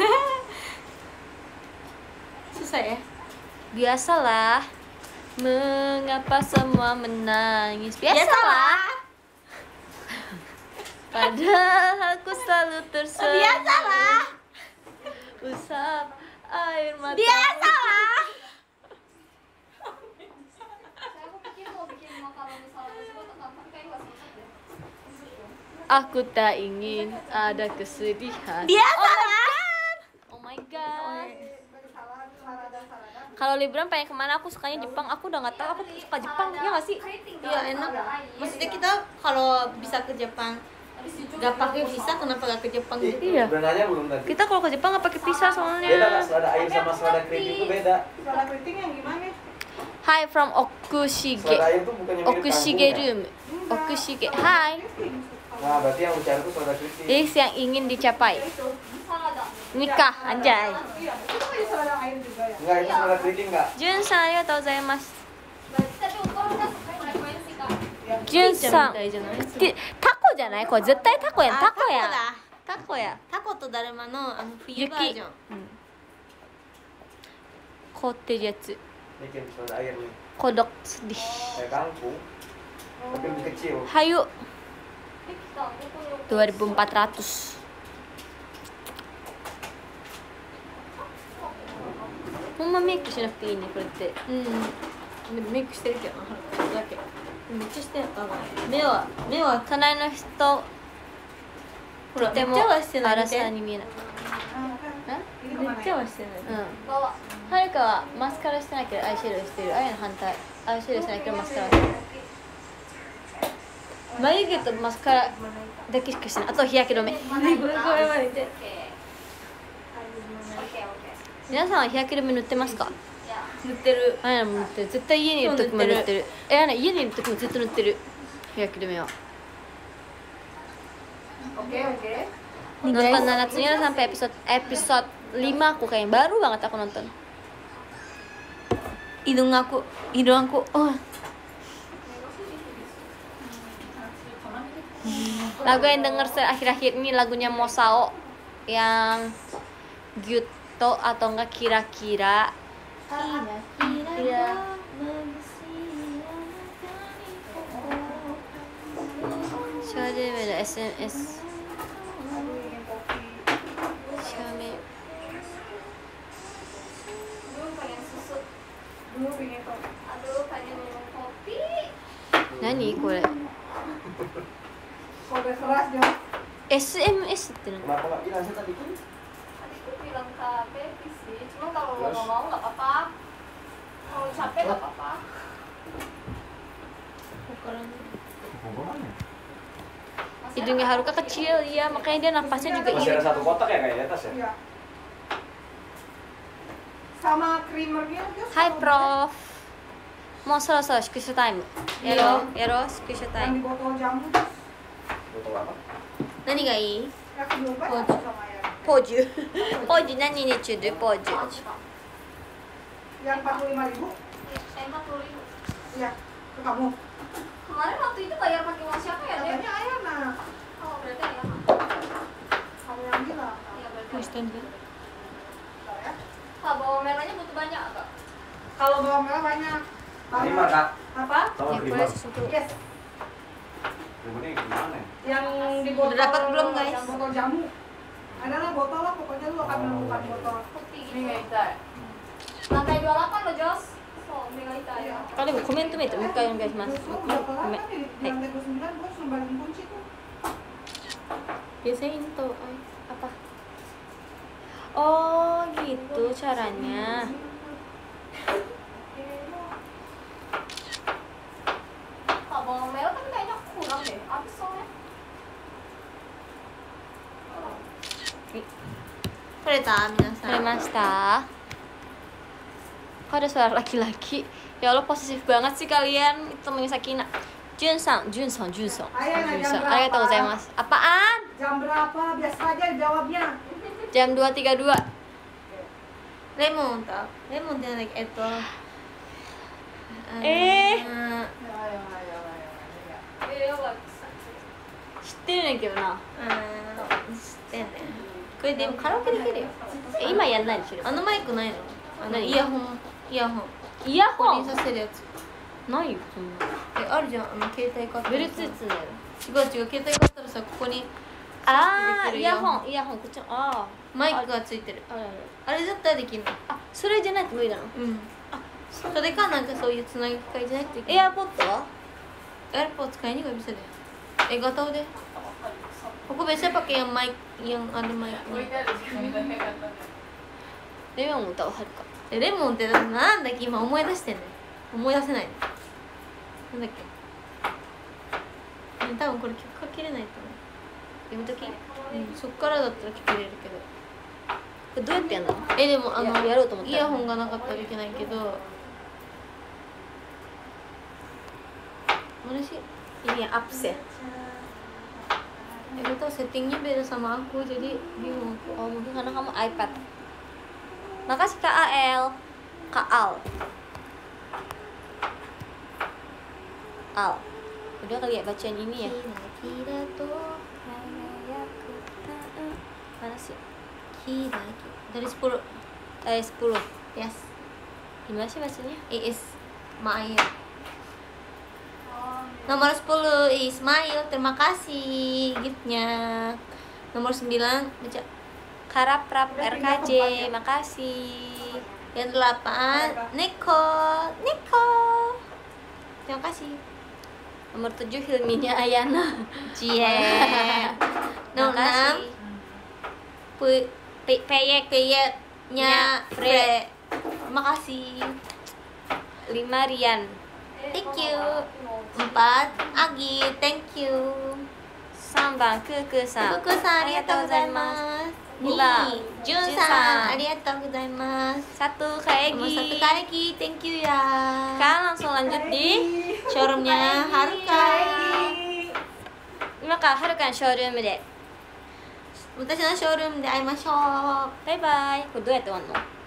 Susah ya? Biasalah. Mengapa semua menangis? Biasalah. Padahal aku selalu tersenyum. Biasalah. Usap air mata. Biasalah. aku pikir mau bikin makanan misalnya tersebut tapi kayak nggak sempet deh Aku tak ingin ada kesedihan. Biasalah. Oh my god. Kalau liburan pengen kemana? Aku sukanya Jepang. Aku udah nggak tahu. Aku suka Jepang. Ya nggak sih? Iya enak. Maksudnya kita kalau bisa ke Jepang gak pakai visa, kenapa gak ke Jepang gitu? Iya. Udah nanya belum tadi? Kita kalau ke Jepang nggak pakai visa Beda soalnya. nggak selada air sama selada keriting itu beda. Suara keriting yang gimana? Hi from Okushige. Selada air tuh bukannya mirip Okushige kangkung ya? room. Okushige. Hai. Nah, berarti yang lu cari tuh selada keriting. List yang ingin dicapai. Nikah, anjay. Iya, itu kan di selada air juga ya. Enggak, itu selada keriting enggak? Jun san, arigatou gozaimasu. tapi ukurannya frekuensi kak Jun san. みたいじゃない？ タコじゃない？これ絶対タコやん。タコやん。 だ。 タコや。 タコとだるまの冬バージョン。 凍ってるやつ。 Bikin selada air nih. Kodok sedih. Kayak kangkung. Tapi lebih kecil. Hayu. 2400. Homaメイクしなくていいね、これって。 うん。でもメイクしてるけどな、だけ。めっちゃしてる。目は隣の人ほらめっとてもちゃはしてない荒見てさに見えない。 ini め kemana っちゃ ya? はしてないうん。はるかはマスカラしてないけどアイシャドウしてる。あやの反対。アイシャドウしてないけどマスカラしてる。眉毛とマスカラだけしかしてない。あとは日焼け止め。 これまで見て皆さんは日焼け止め塗ってますか？ 塗ってるあやのも塗ってる。絶対家にいる時も塗ってる。あやの家にいる時もずっと塗ってる。日焼け止めは。Nonton Nanatsunya sampai episode 5 aku kayaknya baru banget aku nonton. hidung aku oh Lagu yang denger akhir-akhir ini lagunya Mosao yang Gyuto atau enggak kira-kira. Kira-kira. Coba beda SMS. Xiaomi. Nani kore? Kode keras dong. SMS itu nang. Kenapa nggak bilang sih tadi kan? Adikku bilang ke Becky sih, cuma kalau lo nggak mau nggak apa-apa. Kalau capek nggak apa-apa. Hidungnya Haruka kecil, ya makanya dia napasnya juga Masih irit. ada satu kotak ya kayak di atas ya? Iya. Sama creamernya Jus. Hai Prof. Mau selesai squishy time. Yaro, squishy Yang time. di botol jamu Jus. Botol apa? 何がいい Yang kedua Oh, sama ya. Poju. Poju nani nih cuy, poju. Yang 45.000. 40.000. Iya, ke kamu. Kemarin waktu itu bayar pakai uang siapa ya, Dek? Katanya Ayana. Oh, berarti ya. Kamu yang bilang. Iya, berarti. Western kan? Bentar ya. Kak, bawang merahnya butuh banyak agak. Kalau bawang merah banyak. Terima kak. Apa? Tolong Ya, terima. boleh susu. Yes. Terima gimana ya? Yang di botol. Udah dapat belum, guys? Yang botol jamu. Adalah botol lah, pokoknya lu akan menemukan botol. Putih gitu. Lantai 28 loh, Jos. So, mega itai ya. Kali mau komen tuh itu, muka yang guys mas. Lu botol apa Komen. nih? Di lantai 29 gua sumbangan kunci tuh. Biasanya ini tuh apa? Oh gitu caranya. Kak, bawang merah tapi kayaknya kurang deh. Habis soalnya. 取れた皆さ Sorry ん Masta. Kok ada suara laki-laki? Ya Allah posesif banget sih kalian. Itu temennya Sakina. Junsang. Ayana, jam berapa? Arigatou gozaimasu. Apaan? Jam berapa? Biasa aja jawabnya. Jam 2.32. レモンだレモンじゃないえー Iya, 知ってるねんけどな。 知ってんねこれでもカラオケできるよ今やんないでしょ。 あのマイクないの何イヤホンイヤここにホンさせるやつないよそんな。 あるじゃん携帯買ったらさ Bluetooth だよ。 違う携帯買ったらさここにあーできるよイヤホンこっちのあマイクがついてるああるある。 あれだったらできるのあそれじゃないと無理なの。 うんそれかなんかそういうつなぎ機械じゃないとできるエアポッドは？ AirPods kayaknya nggak bisa deh gak tau deh aku biasanya pakai yang mic yang ada mic レモン歌をはるか。 レモンってなんだっけ今思い出してんね思い出せないなんだっけ多分これ曲かけれないと読むとき？こ思う、そっからだったらかけれるけどれどうやってやんの？ でもやろうと思ったらイヤホンがなかったらいけないけどmana sih Ini yang apps ya? gak tau settingnya beda sama aku jadi bingung Oh mungkin karena kamu iPad. Makasih Kak AL. Kak Al. Al. Udah kali ya bacaan ini ya. Mana sih? dari 10 10. yes Gimana sih bacanya? Ismail nomor 10 Ismail terima kasih giftnya nomor 9 baca Karaprap RKJ, makasih. yang 8 Neko terima kasih Nomor 7 Hilminya Ayana. Cie. Nomor 6 peyek-peyeknya Fre. Makasih. 5 Rian. Thank you. 4 Agi. Thank you. 3番クークーさん。 福さんありがとうございます。2じゅんさんありがとうございます。 1 Kak Nomor 1 Egi. Kak Egi. Thank you ya. Sekarang langsung lanjut di Showroomnya Haruka. 今からはるかのショールームで。 私のショールームで会いましょう。 バイバイ。これどうやって終わんの？